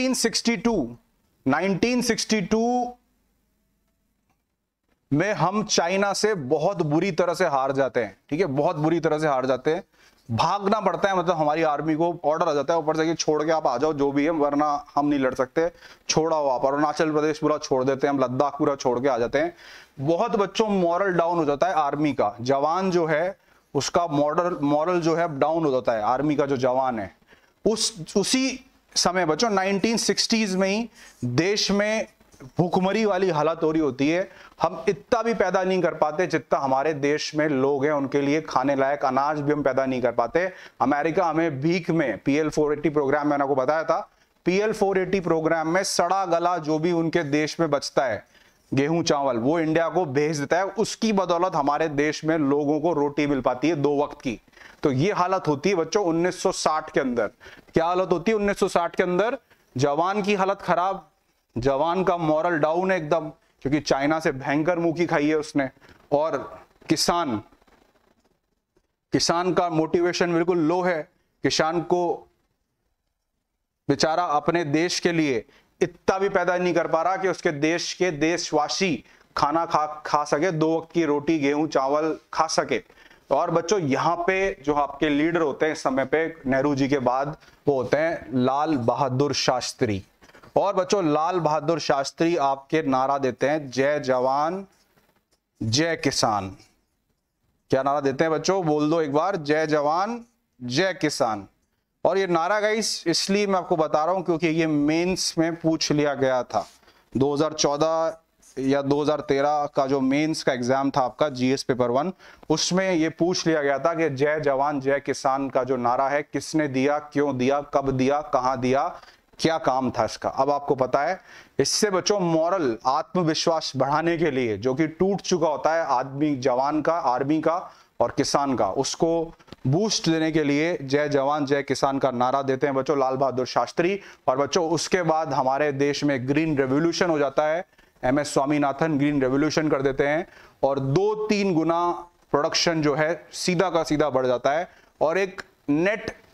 1962 में हम चाइना से बहुत बुरी तरह से हार जाते हैं, ठीक है, बहुत बुरी तरह से हार जाते हैं। भागना पड़ता है, मतलब हमारी आर्मी को ऑर्डर आ जाता है ऊपर से कि छोड़ के आप आ जाओ जो भी है, वरना हम नहीं लड़ सकते, छोड़ाओ आप। अरुणाचल प्रदेश पूरा छोड़ देते हैं हम, लद्दाख पूरा छोड़ के आ जाते हैं। बहुत बच्चों मॉरल डाउन हो जाता है आर्मी का, जवान जो है उसका मॉरल जो है डाउन हो जाता है, आर्मी का जो जवान है। उसी समय बच्चों 1960s में ही देश में भूखमरी वाली हालत हो रही होती है। हम इतना भी पैदा नहीं कर पाते जितना हमारे देश में लोग हैं, उनके लिए खाने लायक अनाज भी हम पैदा नहीं कर पाते। अमेरिका हमें भीख में, PL480 प्रोग्राम मैंने आपको बताया था, PL480 प्रोग्राम में सड़ा गला जो भी उनके देश में बचता है गेहूं चावल, वो इंडिया को भेज देता है। उसकी बदौलत हमारे देश में लोगों को रोटी मिल पाती है 2 वक्त की। तो ये हालत होती है बच्चों 1960 के अंदर। क्या हालत होती है 1960 के अंदर? जवान की हालत खराब, जवान का मॉरल डाउन है एकदम, क्योंकि चाइना से भयंकर मुंह खाई है उसने। और किसान का मोटिवेशन बिल्कुल लो है। किसान को बेचारा अपने देश के लिए इतना भी पैदा नहीं कर पा रहा कि उसके देश के देशवासी खाना खा सके, 2 वक्त की रोटी गेहूं चावल खा सके। और बच्चों यहाँ पे जो आपके लीडर होते हैं इस समय पे, नेहरू जी के बाद, वो होते हैं लाल बहादुर शास्त्री। और बच्चों लाल बहादुर शास्त्री आपके नारा देते हैं, जय जवान जय किसान। क्या नारा देते हैं बच्चों? बोल दो एक बार, जय जवान जय किसान। और ये नारा गाइस इसलिए मैं आपको बता रहा हूं क्योंकि ये मेंस में पूछ लिया गया था। 2014 या 2013 का जो मेंस का एग्जाम था आपका, GS पेपर 1, उसमें ये पूछ लिया गया था कि जय जवान जय किसान का जो नारा है, किसने दिया, क्यों दिया, कब दिया, कहां दिया, क्या काम था इसका। अब आपको पता है। इससे बच्चों मॉरल, आत्मविश्वास बढ़ाने के लिए, जो कि टूट चुका होता है आदमी, जवान का, आर्मी का और किसान का, उसको बूस्ट देने के लिए जय जवान जय किसान का नारा देते हैं बच्चों लाल बहादुर शास्त्री। और बच्चों उसके बाद हमारे देश में ग्रीन रेवोल्यूशन हो जाता है। MS स्वामीनाथन ग्रीन रेवोल्यूशन कर देते हैं और 2-3 गुना प्रोडक्शन जो है सीधा का सीधा बढ़ जाता है। और एक नेट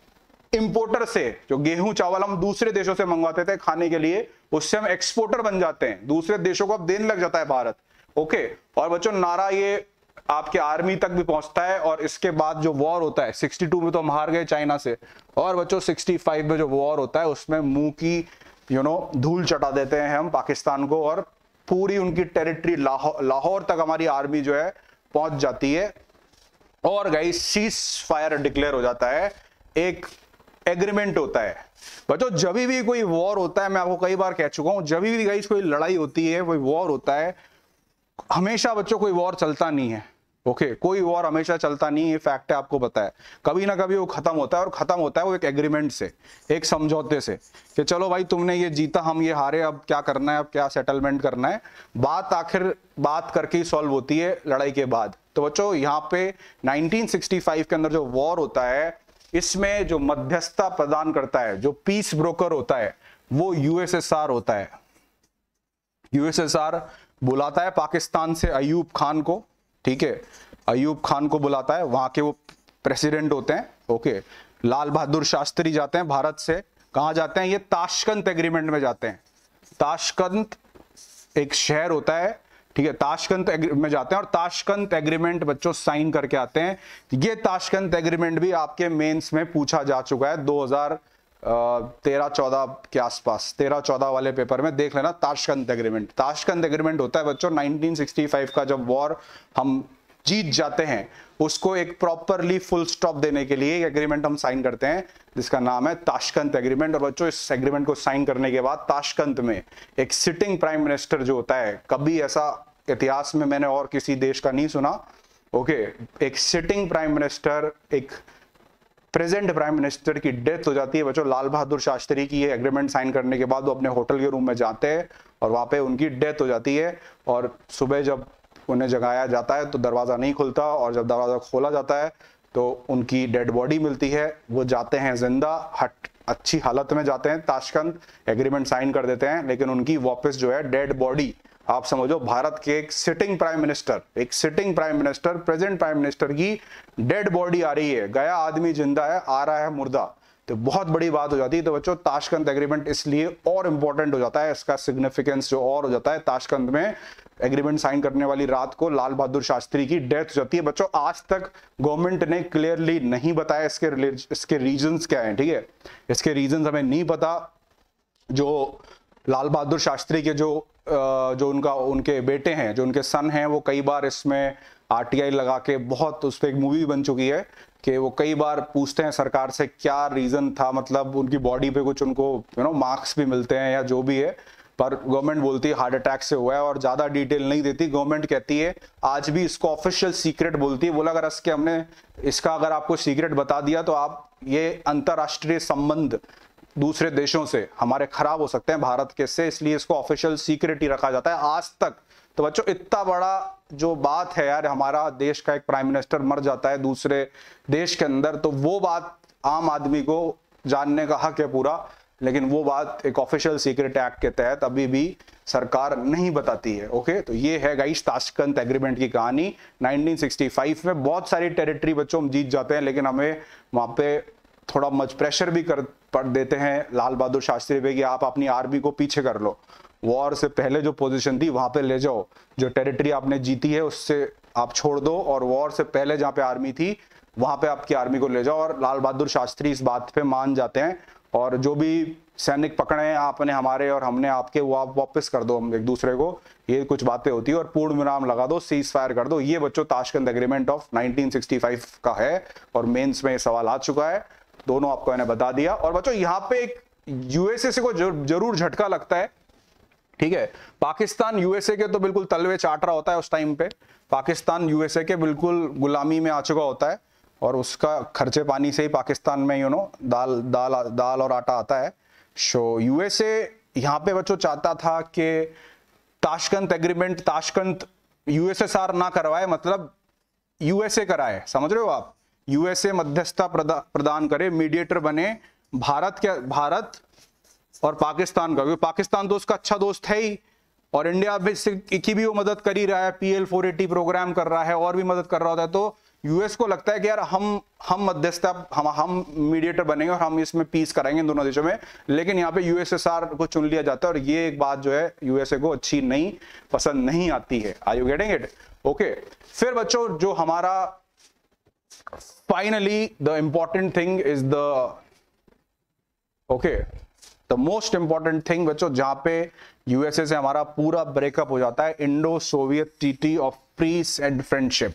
इंपोर्टर से, जो गेहूं चावल हम दूसरे देशों से मंगवाते थे खाने के लिए, उससे हम एक्सपोर्टर बन जाते हैं, दूसरे देशों को अब देने लग जाता है भारत। ओके, और बच्चों नारा ये आपके आर्मी तक भी पहुंचता है। और इसके बाद जो वॉर होता है 62 में तो हम हार गए चाइना से, और बच्चों 65 में जो वॉर होता है उसमें मुंह की धूल चटा देते हैं हम पाकिस्तान को, और पूरी उनकी टेरिटरी लाहौर तक हमारी आर्मी जो है पहुंच जाती है। और गाइस सीज फायर डिक्लेयर हो जाता है, एक एग्रीमेंट होता है। बच्चों जब भी कोई वॉर होता है, मैं आपको कई बार कह चुका हूं, जब भी गाइस कोई लड़ाई होती है, कोई वॉर होता है, हमेशा बच्चों कोई वॉर चलता नहीं है। ओके, कोई वॉर हमेशा चलता नहीं, ये फैक्ट है, आपको पता है। कभी ना कभी वो खत्म होता है, और खत्म होता है वो एक एग्रीमेंट से, एक समझौते से, कि चलो भाई तुमने ये जीता, हम ये हारे, अब क्या करना है, अब क्या सेटलमेंट करना है। बात आखिर बात करके ही सॉल्व होती है लड़ाई के बाद। तो बच्चों यहाँ पे 1965 के अंदर जो वॉर होता है, इसमें जो मध्यस्थता प्रदान करता है, जो पीस ब्रोकर होता है, वो यूएसएसआर होता है। यूएसएसआर बुलाता है पाकिस्तान से अयूब खान को, ठीक है, अयूब खान को बुलाता है, वहां के वो प्रेसिडेंट होते हैं। ओके, लाल बहादुर शास्त्री जाते हैं भारत से, कहां जाते हैं, ये ताशकंद एग्रीमेंट में जाते हैं। ताशकंद एक शहर होता है, ठीक है, ताशकंद में जाते हैं, और ताशकंद एग्रीमेंट बच्चों साइन करके आते हैं। ये ताशकंद एग्रीमेंट भी आपके मेंस में पूछा जा चुका है 2013-14 के आसपास, 13-14 वाले पेपर में देख लेना। ताशकंद एग्रीमेंट, ताशकंद एग्रीमेंट होता है बच्चों 1965 का, जब वॉर हम जीत जाते हैं, उसको एक प्रॉपरली फुल स्टॉप देने के लिए एक एग्रीमेंट हम साइन करते हैं, जिसका नाम है ताशकंद एग्रीमेंट। और बच्चों इस एग्रीमेंट को साइन करने के बाद ताशकंद में एक सिटिंग प्राइम मिनिस्टर जो होता है, कभी ऐसा इतिहास में मैंने और किसी देश का नहीं सुना। ओके, एक सिटिंग प्राइम मिनिस्टर, एक प्रेजेंट प्राइम मिनिस्टर की डेथ हो जाती है बच्चों। लाल बहादुर शास्त्री की ये एग्रीमेंट साइन करने के बाद वो अपने होटल के रूम में जाते हैं, और वहां पे उनकी डेथ हो जाती है। और सुबह जब उन्हें जगाया जाता है तो दरवाजा नहीं खुलता, और जब दरवाजा खोला जाता है तो उनकी डेड बॉडी मिलती है। वो जाते हैं जिंदा, अच्छी हालत में जाते हैं, ताशकंद एग्रीमेंट साइन कर देते हैं, लेकिन उनकी वापस जो है डेड बॉडी, आप समझो भारत के एक sitting prime minister, present prime minister की डेड बॉडी आ रही है। गया आदमी जिंदा है, आ रहा है मुर्दा, तो बहुत बड़ी बात हो जाती है। तो बच्चों ताशकंद एग्रीमेंट इसलिए और इंपॉर्टेंट हो जाता है, इसका सिग्निफिकेंस जो और हो जाता है। ताशकंद में एग्रीमेंट साइन करने वाली रात को लाल बहादुर शास्त्री की डेथ हो जाती है। बच्चों आज तक गवर्नमेंट ने क्लियरली नहीं बताया इसके रीजंस क्या हैं, ठीक है, इसके रीजंस हमें नहीं पता। जो लाल बहादुर शास्त्री के जो उनके बेटे हैं, जो उनके सन हैं, वो कई बार इसमें आरटीआई लगा के, बहुत उस पर एक मूवी बन चुकी है कि वो कई बार पूछते हैं सरकार से क्या रीजन था, मतलब उनकी बॉडी पे कुछ उनको मार्क्स भी मिलते हैं या जो भी है, पर गवर्नमेंट बोलती है हार्ट अटैक से हुआ है, और ज्यादा डिटेल नहीं देती। गवर्नमेंट कहती है, आज भी इसको ऑफिशियल सीक्रेट बोलती है। बोला अगर इसका अगर आपको सीक्रेट बता दिया तो आप ये अंतरराष्ट्रीय संबंध दूसरे देशों से हमारे खराब हो सकते हैं भारत के से, इसलिए इसको ऑफिशियल सीक्रेट ही रखा जाता है आज तक। तो बच्चों इतना बड़ा जो बात है यार, हमारा देश का एक प्राइम मिनिस्टर मर जाता है दूसरे देश के अंदर, तो वो बात आम आदमी को जानने का हक है पूरा, लेकिन वो बात एक ऑफिशियल सीक्रेट एक्ट के तहत अभी भी सरकार नहीं बताती है। ओके, तो ये है गाइस ताशकंद एग्रीमेंट की कहानी। 1965 में बहुत सारी टेरिटरी बच्चों हम जीत जाते हैं, लेकिन हमें वहां पे थोड़ा मच प्रेशर भी पड़ देते हैं लाल बहादुर शास्त्री पे कि आप अपनी आर्मी को पीछे कर लो, वॉर से पहले जो पोजीशन थी वहां पे ले जाओ, जो टेरिटरी आपने जीती है उससे आप छोड़ दो, और वॉर से पहले जहां पे आर्मी थी वहां पे आपकी आर्मी को ले जाओ। और लाल बहादुर शास्त्री इस बात पे मान जाते हैं, और जो भी सैनिक पकड़े हैं आपने हमारे और हमने आपके, वो आप वापस कर दो हम एक दूसरे को, ये कुछ बातें होती है, और पूर्ण विराम लगा दो, सीज फायर कर दो। ये बच्चों ताशकंद एग्रीमेंट ऑफ 1965 का है, और मेंस में ये सवाल आ चुका है, दोनों आपको मैंने बता दिया। और बच्चों यहाँ पे एक यूएसए को जरूर झटका लगता है, ठीक है। पाकिस्तान यूएसए के तो बिल्कुल तलवे चाट रहा होता है उस टाइम पे, पाकिस्तान यूएसए के बिल्कुल गुलामी में आ चुका होता है, और उसका खर्चे पानी से ही पाकिस्तान में दाल और आटा आता है। सो यूएसए यहाँ पे बच्चों चाहता था कि ताशकंद एग्रीमेंट, ताशकंद यूएसएसआर ना करवाए, मतलब यूएसए कराए, समझ रहे हो आप, यूएसए मध्यस्थता प्रदान करे, मीडिएटर बने भारत और पाकिस्तान का, क्योंकि पाकिस्तान तो उसका अच्छा दोस्त है ही, और इंडिया की भी वो मदद कर ही रहा है, PL480 प्रोग्राम कर रहा है और भी मदद कर रहा होता है, तो यूएस को लगता है कि यार हम मध्यस्थ, हम मीडिएटर बनेंगे और हम इसमें पीस कराएंगे दोनों देशों में, लेकिन यहाँ पे यूएसएसआर को चुन लिया जाता है और ये एक बात जो है यूएसए को अच्छी नहीं, पसंद नहीं आती है। Are you getting it? Okay, फिर बच्चों जो हमारा finally the important thing is the most important thing बच्चों, जहां पे यूएसए से हमारा पूरा ब्रेकअप हो जाता है, Indo Soviet treaty of peace and friendship.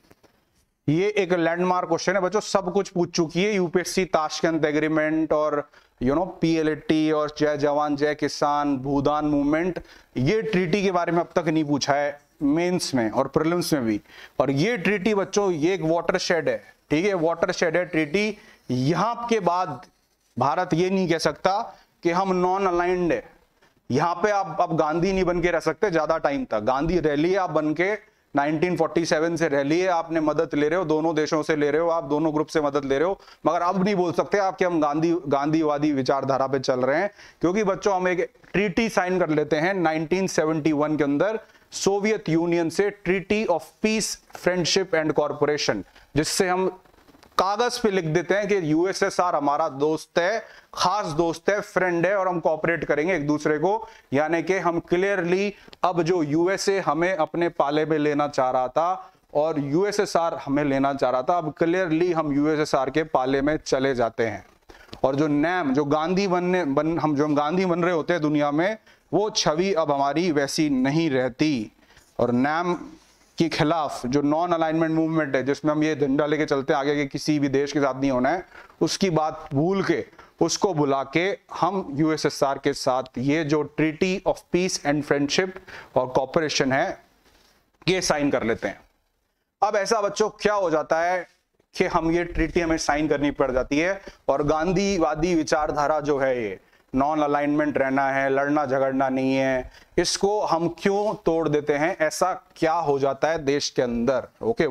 ये एक लैंडमार्क क्वेश्चन है बच्चों, सब कुछ पूछ चुकी है यूपीएससी, ताशकंद एग्रीमेंट और पीएलएटी और जय जवान जय किसान, भूदान मूवमेंट, ये ट्रीटी के बारे में अब तक नहीं पूछा है मेंस में और प्रीलिम्स में भी। और ये ट्रीटी बच्चों ये एक वाटरशेड है, ठीक है, वाटरशेड है ट्रीटी। यहां के बाद भारत ये नहीं कह सकता कि हम नॉन अलाइंड है। यहां पे आप अब गांधी नहीं बन के रह सकते ज्यादा टाइम तक। गांधी रह लिए आप बन के 1947 से रह लिए, आपने मदद ले रहे हो, दोनों देशों से ले रहे हो, आप दोनों ग्रुप से मदद ले रहे हो, मगर अब नहीं बोल सकते आप कि हम गांधीवादी विचारधारा पे चल रहे हैं। क्योंकि बच्चों हम एक ट्रीटी साइन कर लेते हैं 1971 के अंदर सोवियत यूनियन से, treaty of peace friendship and corporation, जिससे हम कागज पे लिख देते हैं कि यूएसएसआर हमारा दोस्त है, खास दोस्त है, फ्रेंड है और हम कोऑपरेट करेंगे एक दूसरे को। यानी कि हम क्लियरली अब जो यूएसए हमें अपने पाले में लेना चाह रहा था और यूएसएसआर हमें लेना चाह रहा था, अब क्लियरली हम यूएसएसआर के पाले में चले जाते हैं। और जो नैम, जो गांधी हम गांधी बन रहे होते हैं दुनिया में, वो छवि अब हमारी वैसी नहीं रहती। और नैम के खिलाफ जो नॉन अलाइनमेंट मूवमेंट है, जिसमें हम ये झंडा लेके चलते हैं आगे के किसी भी देश के साथ नहीं होना है, उसकी बात भूल के, उसको बुला के हम यूएसएसआर के साथ ये जो treaty of peace and friendship और कॉपरेशन है ये साइन कर लेते हैं। अब ऐसा बच्चों क्या हो जाता है कि हम ये ट्रीटी हमें साइन करनी पड़ जाती है और गांधीवादी विचारधारा जो है, ये नॉन अलाइनमेंट रहना है, लड़ना झगड़ना नहीं है, इसको हम क्यों तोड़ देते हैं? ऐसा क्या हो जाता है देश के अंदर? Okay,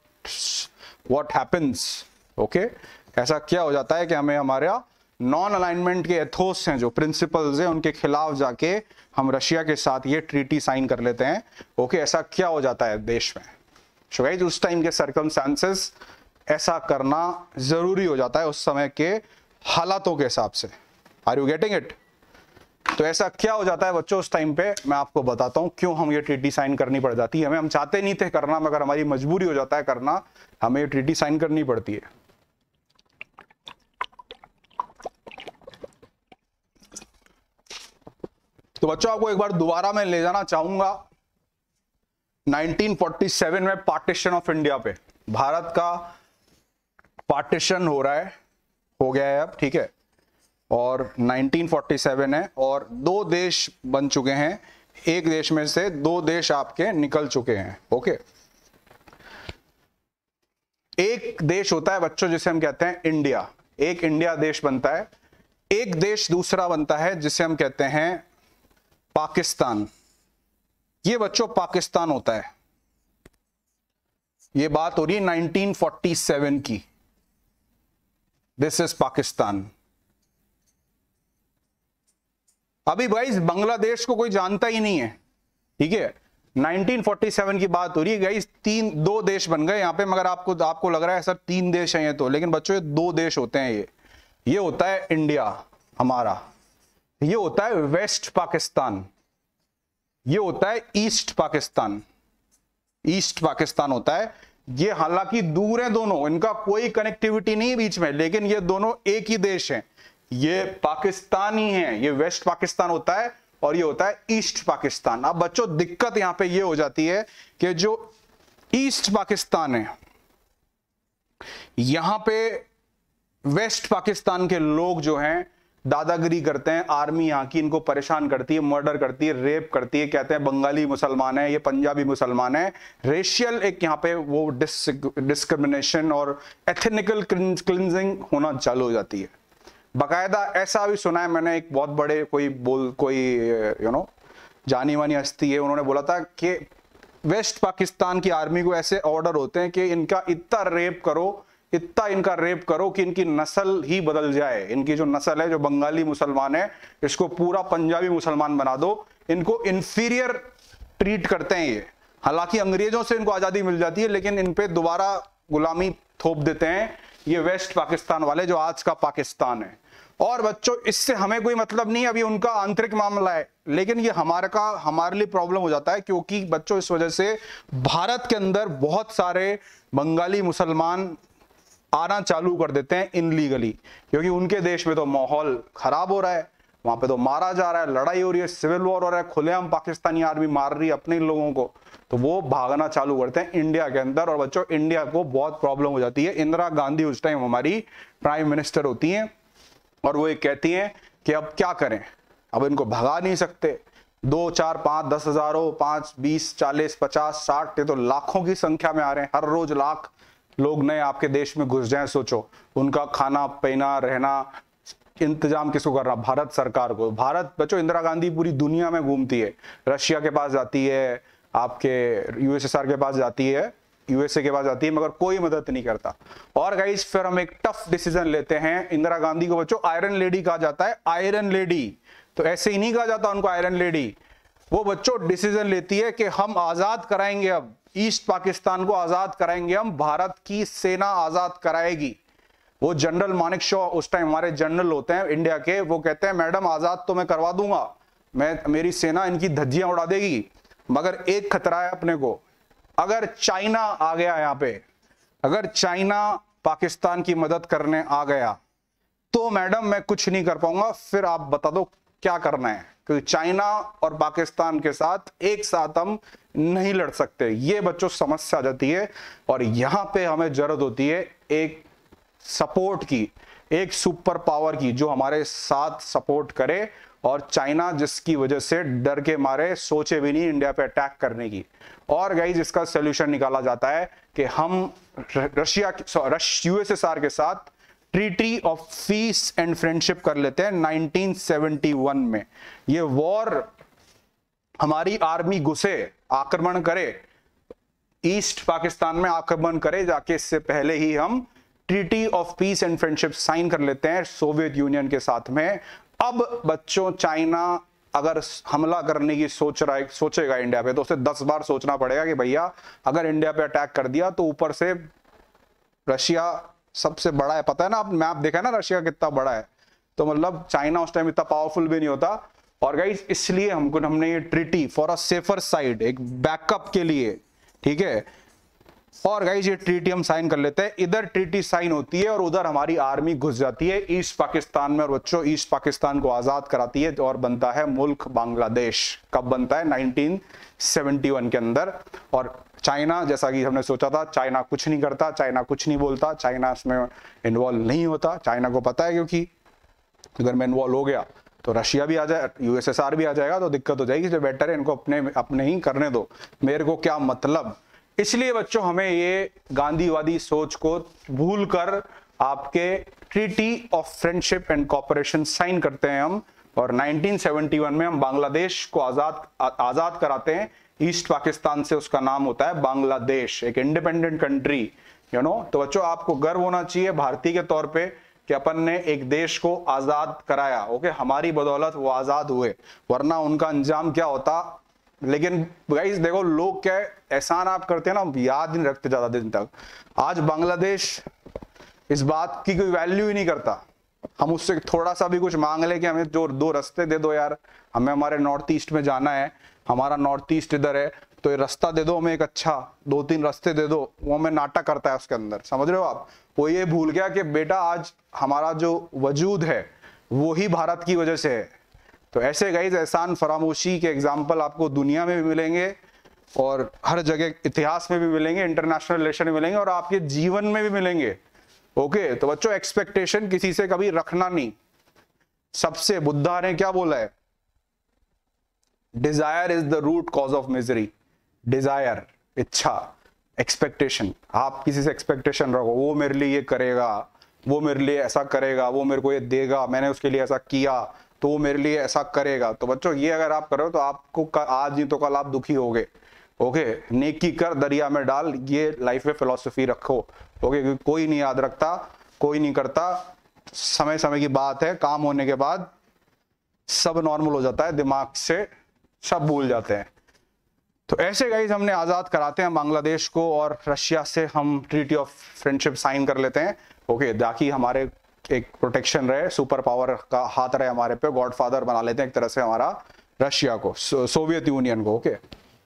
what happens? ओके, ऐसा क्या हो जाता है कि हमें हमारा नॉन अलाइनमेंट के एथोस हैं, जो प्रिंसिपल्स हैं, उनके खिलाफ जाके हम रशिया के साथ ये ट्रीटी साइन कर लेते हैं। ओके, ऐसा क्या हो जाता है देश में? सो गाइस, उस टाइम के सर्कमस्टेंसेस ऐसा करना जरूरी हो जाता है उस समय के हालातों के हिसाब से। Are you getting it? तो ऐसा क्या हो जाता है बच्चों उस टाइम पे, मैं आपको बताता हूं क्यों हम ये ट्रीटी साइन करनी पड़ जाती है। हम चाहते नहीं थे करना, मगर हमारी मजबूरी हो जाता है करना, हमें ये ट्रीटी साइन करनी पड़ती है। तो बच्चों आपको एक बार दोबारा मैं ले जाना चाहूंगा 1947 में पार्टीशन ऑफ इंडिया पे। भारत का पार्टीशन हो गया है अब, ठीक है, और 1947 है और दो देश बन चुके हैं, एक देश में से दो देश आपके निकल चुके हैं। ओके, एक देश होता है बच्चों जिसे हम कहते हैं इंडिया, एक इंडिया देश बनता है। एक देश दूसरा बनता है जिसे हम कहते हैं पाकिस्तान। ये बच्चों पाकिस्तान होता है। ये बात हो रही है 1947 की। This is Pakistan. अभी गाइस बांग्लादेश को कोई जानता ही नहीं है, ठीक है। 1947 की बात हो रही है गाइस, दो देश बन गए यहां पे, मगर आपको लग रहा है सर 3 देश हैं ये तो, लेकिन बच्चों ये 2 देश होते हैं। ये होता है इंडिया हमारा, ये होता है वेस्ट पाकिस्तान, ये होता है ईस्ट पाकिस्तान। ईस्ट पाकिस्तान होता है ये, हालांकि दूर है दोनों, इनका कोई कनेक्टिविटी नहीं है बीच में, लेकिन ये दोनों एक ही देश हैं। ये पाकिस्तान ही है, ये वेस्ट पाकिस्तान होता है और ये होता है ईस्ट पाकिस्तान। अब बच्चों दिक्कत यहां पे ये हो जाती है कि जो ईस्ट पाकिस्तान है, यहां पे वेस्ट पाकिस्तान के लोग जो हैं दादागिरी करते हैं, आर्मी यहाँ की इनको परेशान करती है, मर्डर करती है, रेप करती है, कहते हैं बंगाली मुसलमान है, ये पंजाबी मुसलमान है। रेशियल एक यहाँ पे वो डिस्क्रिमिनेशन और एथनिकल क्लिंजिंग होना चालू हो जाती है। बाकायदा ऐसा भी सुना है मैंने, एक बहुत बड़े कोई जानी मानी हस्ती है, उन्होंने बोला था कि वेस्ट पाकिस्तान की आर्मी को ऐसे ऑर्डर होते हैं कि इनका इतना रेप करो कि इनकी नस्ल ही बदल जाए। इनकी जो नस्ल है, जो बंगाली मुसलमान है, इसको पूरा पंजाबी मुसलमान बना दो। इनको इंफीरियर ट्रीट करते हैं ये। हालांकि अंग्रेजों से इनको आजादी मिल जाती है, लेकिन इन पे दोबारा गुलामी थोप देते हैं ये वेस्ट पाकिस्तान वाले, जो आज का पाकिस्तान है। और बच्चों इससे हमें कोई मतलब नहीं, अभी उनका आंतरिक मामला है, लेकिन ये हमारे लिए प्रॉब्लम हो जाता है, क्योंकि बच्चों इस वजह से भारत के अंदर बहुत सारे बंगाली मुसलमान आना चालू कर देते हैं इनलीगली, क्योंकि उनके देश में तो माहौल खराब हो रहा है, वहां पे तो मारा जा रहा है, लड़ाई हो रही है, सिविल वॉर हो रहा है, खुलेआम पाकिस्तानी आर्मी मार रही है अपने लोगों को, तो वो भागना चालू करते हैं इंडिया के अंदर। और बच्चों इंडिया को बहुत प्रॉब्लम हो जाती है। इंदिरा गांधी उस टाइम हमारी प्राइम मिनिस्टर होती हैं और वो ये कहती हैं कि अब क्या करें, अब इनको भगा नहीं सकते, 2, 4, 5, 10 हजार हो, 5, 20, 40, 50, 60, ये तो लाखों की संख्या में आ रहे हैं, हर रोज लाख लोग नए आपके देश में घुस जाएं। सोचो उनका खाना पीना रहना इंतजाम किसको कर रहा? भारत सरकार को। भारत बच्चों इंदिरा गांधी पूरी दुनिया में घूमती है, रशिया के पास जाती है, आपके यूएसएसआर के पास जाती है, यूएसए के पास जाती है, मगर कोई मदद नहीं करता। और गाइस फिर हम एक टफ डिसीजन लेते हैं। इंदिरा गांधी को बच्चों आयरन लेडी कहा जाता है, आयरन लेडी, तो ऐसे ही नहीं कहा जाता उनको आयरन लेडी। वो बच्चों डिसीजन लेती है कि हम आजाद कराएंगे, अब ईस्ट पाकिस्तान को आजाद कराएंगे हम, भारत की सेना आजाद कराएगी। वो जनरल मानिक शॉ उस टाइम हमारे जनरल होते हैं इंडिया के, वो कहते हैं मैडम आजाद तो मैं करवा दूंगा, मेरी सेना इनकी धज्जियां उड़ा देगी, मगर एक खतरा है अपने को, अगर चाइना आ गया यहाँ पे, अगर चाइना पाकिस्तान की मदद करने आ गया तो मैडम मैं कुछ नहीं कर पाऊंगा, फिर आप बता दो क्या करना है, क्योंकि चाइना और पाकिस्तान के साथ एक साथ हम नहीं लड़ सकते। ये बच्चों समस्या आ जाती है और यहां पे हमें जरूरत होती है एक सपोर्ट की, एक सुपर पावर की, जो हमारे साथ सपोर्ट करे। और चाइना जिसकी वजह से डर के मारे सोचे भी नहीं इंडिया पे अटैक करने की। और गाइस इसका सोल्यूशन निकाला जाता है कि हम यूएसएसआर के साथ treaty of peace and friendship कर लेते हैं 1971 में। ये वॉर हमारी आर्मी घुसे, आक्रमण करे, ईस्ट पाकिस्तान में आक्रमण करे जाके, इससे पहले ही हम treaty of peace and friendship sign कर लेते हैं सोवियत यूनियन के साथ में। अब बच्चों चाइना अगर हमला करने की सोचेगा इंडिया पे, तो उसे 10 बार सोचना पड़ेगा कि भैया अगर इंडिया पे अटैक कर दिया तो ऊपर से रशिया सबसे बड़ा है, पता है ना, आप मैप देखा है ना रशिया कितना बड़ा है, तो मतलब चाइना उस टाइम इतना पावरफुल भी नहीं होता। और गाइस इसलिए हमने ये treaty for a safer side, एक बैकअप के लिए, ठीक है, और गाइस ये ट्रीटी हम साइन कर लेते हैं। इधर ट्रीटी साइन होती है और उधर हमारी आर्मी घुस जाती है ईस्ट पाकिस्तान में, और बच्चों ईस्ट पाकिस्तान को आजाद कराती है और बनता है मुल्क बांग्लादेश। कब बनता है? 1971 के अंदर। और चाइना, जैसा कि हमने सोचा था, चाइना कुछ नहीं करता, चाइना कुछ नहीं बोलता, चाइना इसमें इन्वॉल्व नहीं होता। चाइना को पता है क्योंकि अगर मैं इन्वॉल्व हो गया तो रशिया भी आ जाए, यूएसएसआर भी आ जाएगा, तो दिक्कत हो जाएगी। जो बेटर है इनको अपने ही करने दो, मेरे को क्या मतलब। इसलिए बच्चों हमें ये गांधीवादी सोच को भूलकर आपके treaty of friendship and cooperation sign करते हैं हम, और 1971 में हम बांग्लादेश को आजाद कराते हैं ईस्ट पाकिस्तान से। उसका नाम होता है बांग्लादेश, एक इंडिपेंडेंट कंट्री, यू नो। तो बच्चों आपको गर्व होना चाहिए भारतीय के तौर पे कि अपन ने एक देश को आजाद कराया, ओके, हमारी बदौलत वो आजाद हुए, वरना उनका अंजाम क्या होता। लेकिन गाइस देखो लोग क्या एहसान आप करते हैं ना, याद नहीं रखते ज्यादा दिन तक। आज बांग्लादेश इस बात की कोई वैल्यू ही नहीं करता। हम उससे थोड़ा सा भी कुछ मांग ले कि हमें जो 2 रास्ते दे दो यार, हमें हमारे नॉर्थ ईस्ट में जाना है, हमारा नॉर्थ ईस्ट इधर है, तो ये रास्ता दे दो हमें एक अच्छा, 2-3 रास्ते दे दो, वो हमें नाटक करता है उसके अंदर, समझ रहे हो आप। वो ये भूल गया कि बेटा आज हमारा जो वजूद है वो ही भारत की वजह से है। तो ऐसे गाइस एहसान फरामोशी के एग्जाम्पल आपको दुनिया में भी मिलेंगे और हर जगह इतिहास में भी मिलेंगे, इंटरनेशनल रिलेशन में मिलेंगे और आपके जीवन में भी मिलेंगे, ओके। तो बच्चों एक्सपेक्टेशन किसी से कभी रखना नहीं। सबसे बुद्धा ने क्या बोला है? Desire is the root cause of misery. Desire, इच्छा, एक्सपेक्टेशन, आप किसी से एक्सपेक्टेशन रखो, वो मेरे लिए ये करेगा, वो मेरे लिए ऐसा करेगा, वो मेरे को ये देगा, मैंने उसके लिए ऐसा किया तो वो मेरे लिए ऐसा करेगा। तो बच्चों ये अगर आप करो तो आपको आज नहीं तो कल आप दुखी होगे, ओके। नेकी कर दरिया में डाल, ये लाइफ में फिलॉसफी रखो, ओके। क्योंकि कोई नहीं याद रखता, कोई नहीं करता, समय समय की बात है, काम होने के बाद सब नॉर्मल हो जाता है, दिमाग से सब भूल जाते हैं। तो ऐसे गाइज हमने आजाद कराते हैं बांग्लादेश को और रशिया से हम ट्रीटी ऑफ फ्रेंडशिप साइन कर लेते हैं, ओके, ताकि हमारे एक प्रोटेक्शन रहे, सुपर पावर का हाथ रहे हमारे पे, गॉडफादर बना लेते हैं एक तरह से हमारा रशिया को, सोवियत यूनियन को, ओके।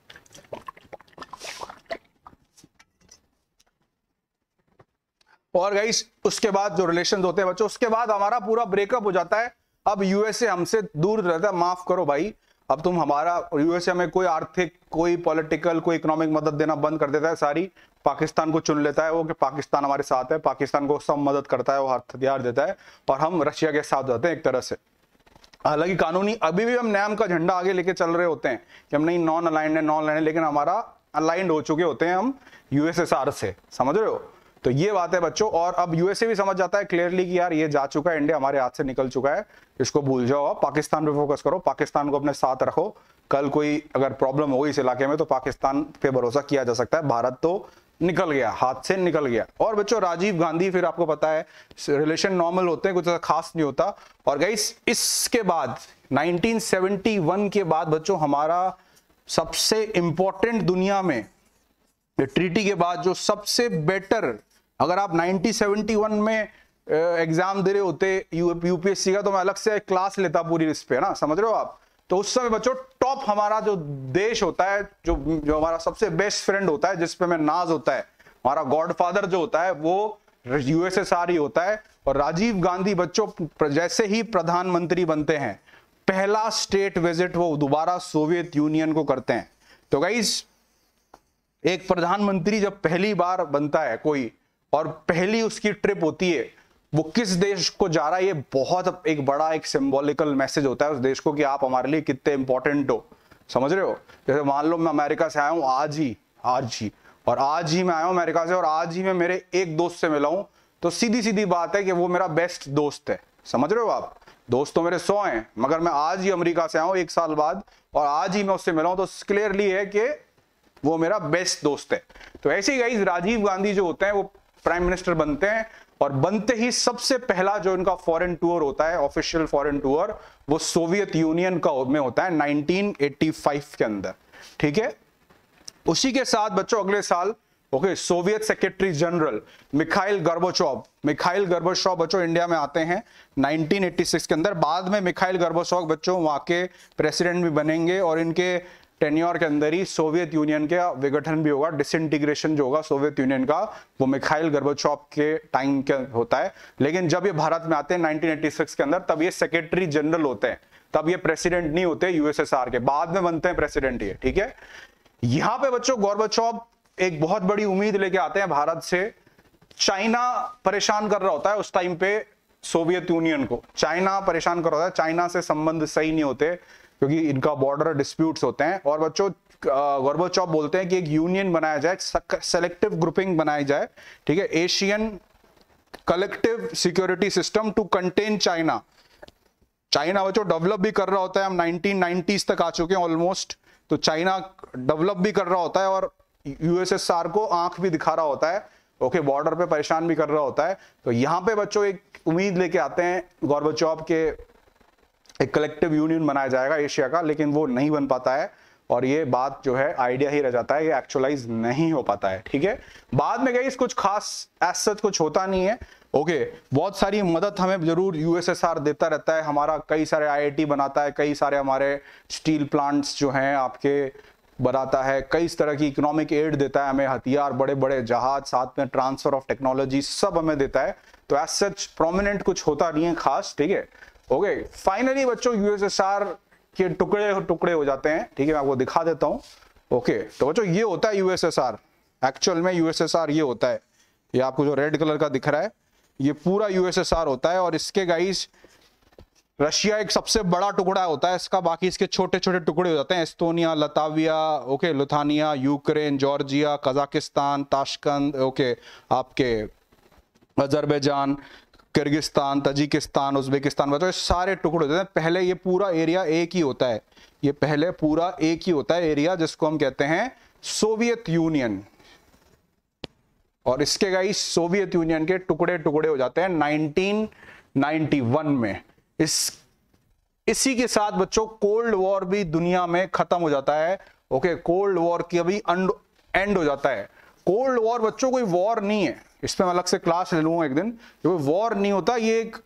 और गाइस उसके बाद जो रिलेशन होते हैं बच्चों, उसके बाद हमारा पूरा ब्रेकअप हो जाता है। अब यूएसए हमसे दूर रहता है, माफ करो भाई, अब तुम हमारा, यूएसए हमें कोई आर्थिक, कोई पॉलिटिकल, कोई इकोनॉमिक मदद देना बंद कर देता है, सारी पाकिस्तान को चुन लेता है वो, कि पाकिस्तान हमारे साथ है, पाकिस्तान को सब मदद करता है, वो हथियार देता है, और हम रशिया के साथ जाते हैं एक तरह से। हालांकि कानूनी अभी भी हम नाम का झंडा आगे लेके चल रहे होते हैं कि हम नहीं नॉन अलाइंड है, नॉन अलाइंड है, लेकिन हमारा अलाइंड हो चुके होते हैं हम यूएसएसआर से, समझ रहे हो। तो ये बात है बच्चों, और अब यूएसए भी समझ जाता है क्लियरली कि यार ये जा चुका है, इंडिया हमारे हाथ से निकल चुका है, इसको भूल जाओ, आप पाकिस्तान पे फोकस करो, पाकिस्तान को अपने साथ रखो, कल कोई अगर प्रॉब्लम होगी इस इलाके में तो पाकिस्तान पे भरोसा किया जा सकता है, भारत तो निकल गया, हाथ से निकल गया। और बच्चों राजीव गांधी, फिर आपको पता है रिलेशन नॉर्मल होते हैं, कुछ खास नहीं होता। और गाइस इसके बाद 1971 के बाद बच्चों हमारा सबसे इंपॉर्टेंट दुनिया में ट्रीटी के बाद जो सबसे बेटर, अगर आप 1971 में एग्जाम दे रहे होते यूपीएससी का, तो मैं अलग से क्लास लेता पूरी इस पे ना, समझ रहे हो आप। तो उस समय बच्चों टॉप हमारा जो देश होता है, जो हमारा सबसे बेस्ट फ्रेंड होता है, जिसपे में नाज होता है, हमारा गॉडफादर जो होता है वो यूएसएसआर ही होता है। और राजीव गांधी बच्चों जैसे ही प्रधानमंत्री बनते हैं, पहला स्टेट विजिट वो दोबारा सोवियत यूनियन को करते हैं। तो गाइस एक प्रधानमंत्री जब पहली बार बनता है कोई, और पहली उसकी ट्रिप होती है, वो किस देश को जा रहा है, ये बहुत एक बड़ा एक सिंबॉलिकल मैसेज होता है उस देश को कि आप हमारे लिए कितने इंपॉर्टेंट हो, समझ रहे हो। जैसे मान लो मैं अमेरिका से आया हूं आज ही, और आज ही मैं आया हूं अमेरिका से, और आज ही मैं मेरे एक दोस्त से मिला हूं, तो सीधी सीधी बात है कि वो मेरा बेस्ट दोस्त है, समझ रहे हो आप। दोस्त तो मेरे 100 हैं, मगर मैं आज ही अमेरिका से आया हूं 1 साल बाद, और आज ही मैं उससे मिला हूं, तो क्लियरली है कि वो मेरा बेस्ट दोस्त है। तो ऐसे ही गाइस राजीव गांधी जो होते हैं वो प्राइम मिनिस्टर बनते हैं, और बनते ही सबसे पहला जो इनका फॉरेन टूर होता है, ऑफिशियल फॉरेन टूर, वो सोवियत यूनियन का में होता है 1985 के अंदर, ठीक है। उसी के साथ बच्चों अगले साल, okay, Soviet secretary general Mikhail Gorbachev बच्चों इंडिया में आते हैं 1986 के अंदर। बाद में मिखाइल गर्बाचोव बच्चों वहां के प्रेसिडेंट भी बनेंगे, और इनके टेन्योर के अंदर ही सोवियत यूनियन का विघटन भी होगा, डिसइंटीग्रेशन जो होगा सोवियत यूनियन का, वो मिखाइल गर्बाचोव के टाइम के होता है। लेकिन जब ये भारत में आते हैं 1986 के अंदर, तब ये सेक्रेटरी जनरल होते हैं, तब ये प्रेसिडेंट नहीं होते यूएसएसआर के, बाद में बनते हैं प्रेसिडेंट ये, ठीक है। यहां पे बच्चों गोर्बाचोव एक बहुत बड़ी उम्मीद लेके आते हैं भारत से। चाइना परेशान कर रहा होता है उस टाइम पे सोवियत यूनियन को, चाइना परेशान कर रहा होता है, चाइना से संबंध सही नहीं होते क्योंकि इनका बॉर्डर डिस्प्यूट्स होते हैं। और बच्चों गोर्बाचोव बोलते हैं कि एक यूनियन बनाया जाए, सेलेक्टिव ग्रुपिंग बनाई जाए, ठीक है, Asian collective security system to contain China. China बच्चों डेवलप भी कर रहा होता है, हम 1990s तक आ चुके हैं ऑलमोस्ट, तो चाइना डेवलप भी कर रहा होता है और यूएसएसआर को आंख भी दिखा रहा होता है, ओके, बॉर्डर पे परेशान भी कर रहा होता है। तो यहां पे बच्चों एक उम्मीद लेके आते हैं गोर्बाचोव के एक कलेक्टिव यूनियन बनाया जाएगा एशिया का, लेकिन वो नहीं बन पाता है, और ये बात जो है आइडिया ही रह जाता है, ये एक्चुअलाइज नहीं हो पाता है, ठीक है। बाद में गई कुछ खास ऐसा कुछ होता नहीं है, ओके। बहुत सारी मदद हमें जरूर यूएसएसआर देता रहता है, हमारा कई सारे आईआईटी बनाता है, कई सारे हमारे स्टील प्लांट्स जो हैं आपके बनाता है, कई तरह की इकोनॉमिक एड देता है हमें, हथियार, बड़े बड़े जहाज, साथ में ट्रांसफर ऑफ टेक्नोलॉजी सब हमें देता है। तो एज सच प्रोमिनेंट कुछ होता नहीं है खास, ठीक है, ओके। फाइनली बच्चों यूएसएसआर के टुकड़े टुकड़े हो जाते हैं, ठीक है, मैं आपको दिखा देता हूं, ओके। तो बच्चों ये होता है यूएसएसआर, एक्चुअल में यूएसएसआर ये होता है, ये आपको जो रेड कलर का दिख रहा है ये पूरा यूएसएसआर होता है। और इसके गाइस रशिया एक सबसे बड़ा टुकड़ा होता है इसका, बाकी इसके छोटे छोटे टुकड़े हो जाते हैं, Estonia, Latvia, okay, Lithuania, Ukraine, Georgia, Kazakhstan, Tashkent, okay, आपके अजरबैजान, किर्गिस्तान, तजिकिस्तान, उज्बेकिस्तान, मतलब सारे टुकड़े होते हैं। पहले ये पूरा एरिया एक ही होता है, ये पहले पूरा एक ही होता है एरिया, जिसको हम कहते हैं सोवियत यूनियन। और इसके गाइस सोवियत यूनियन के टुकड़े टुकड़े हो जाते हैं 1991 में। इसी के साथ बच्चों कोल्ड वॉर भी दुनिया में खत्म हो जाता है, ओके, कोल्ड वॉर की अभी एंड हो जाता है। कोल्ड वॉर बच्चों कोई वॉर नहीं है, इस पे मैं अलग से क्लास ले लूंगा एक दिन। कोई वॉर नहीं होता, ये एक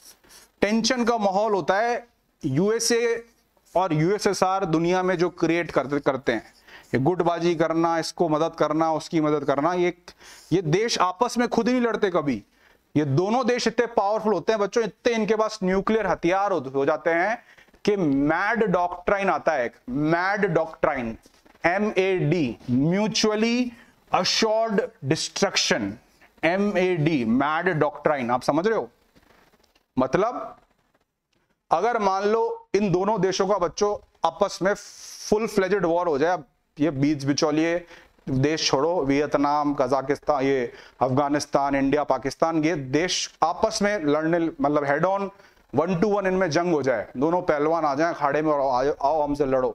टेंशन का माहौल होता है। यूएसए और यूएसएसआर दुनिया में जो क्रिएट करते हैं, ये गुटबाजी करना, इसको मदद करना, उसकी मदद करना, ये देश आपस में खुद ही नहीं लड़ते कभी। ये दोनों देश इतने पावरफुल होते हैं बच्चों, इतने इनके पास न्यूक्लियर हथियार हो जाते हैं कि मैड डॉक्ट्राइन आता है, MAD doctrine, MAD, mutually assured destruction, MAD, MAD doctrine. आप समझ रहे हो? मतलब अगर मान लो इन दोनों देशों का बच्चों आपस में फुल फ्लेजेड वॉर हो जाए, ये बीच बिचौलिए देश छोड़ो, वियतनाम, कजाकिस्तान, ये अफगानिस्तान, इंडिया, पाकिस्तान, ये देश आपस में लड़ने, मतलब हेड ऑन 1 to 1 इनमें जंग हो जाए, दोनों पहलवान आ जाएं अखाड़े में और आओ हमसे लड़ो,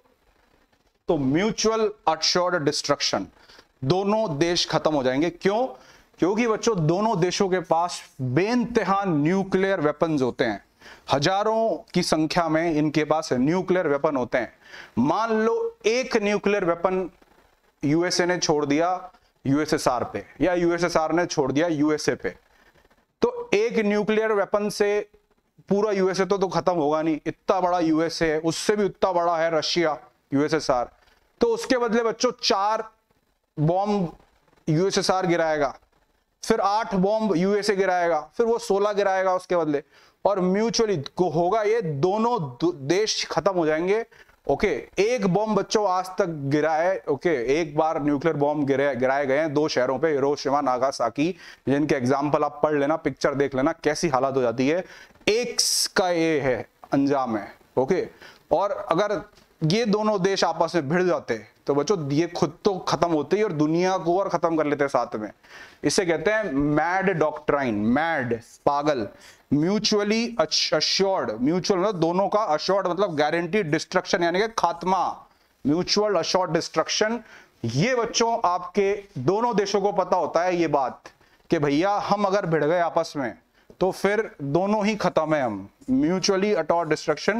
तो म्यूचुअल अश्योर्ड डिस्ट्रक्शन, दोनों देश खत्म हो जाएंगे। क्यों? क्योंकि बच्चों दोनों देशों के पास बेइंतहा न्यूक्लियर वेपन्स होते हैं, हजारों की संख्या में इनके पास न्यूक्लियर वेपन होते हैं। मान लो एक न्यूक्लियर वेपन यूएसए ने छोड़ दिया यूएसएसआर पे, या यूएसएसआर ने छोड़ दिया यूएसए पे, तो एक न्यूक्लियर वेपन से पूरा यूएसए तो खत्म होगा नहीं। इतना बड़ा यूएसए है, उससे भी उतना बड़ा है रशिया, यूएसएसआर। तो उसके बदले बच्चों 4 बॉम्ब यूएसएसआर गिराएगा, फिर 8 बॉम्ब यूएसए गिराएगा, फिर वो 16 गिराएगा उसके बदले, और म्यूचुअली होगा ये, दोनों देश खत्म हो जाएंगे। ओके, एक बॉम्ब बच्चों आज तक गिरा है, ओके, एक बार न्यूक्लियर बॉम्ब गिराए गए हैं 2 शहरों पे, हिरोशिमा, नागासाकी, जिनके एग्जाम्पल आप पढ़ लेना, पिक्चर देख लेना, कैसी हालत हो जाती है। एक का ये है अंजाम है। ओके, और अगर ये दोनों देश आपस में भिड़ जाते तो बच्चों ये खुद तो खत्म होते ही और दुनिया को और खत्म कर लेते हैं साथ में। इसे कहते हैं मैड डॉक्ट्राइन, मैड, पागल, म्यूचुअली अश्योर्ड, म्यूचुअल मतलब दोनों का, अश्योर्ड मतलब गारंटीड डिस्ट्रक्शन यानी कि खात्मा, म्यूचुअल अश्योर्ड डिस्ट्रक्शन। ये बच्चों आपके दोनों देशों को पता होता है ये बात कि भैया हम अगर भिड़ गए आपस में तो फिर दोनों ही खत्म है हम, म्यूचुअली अश्योर्ड डिस्ट्रक्शन।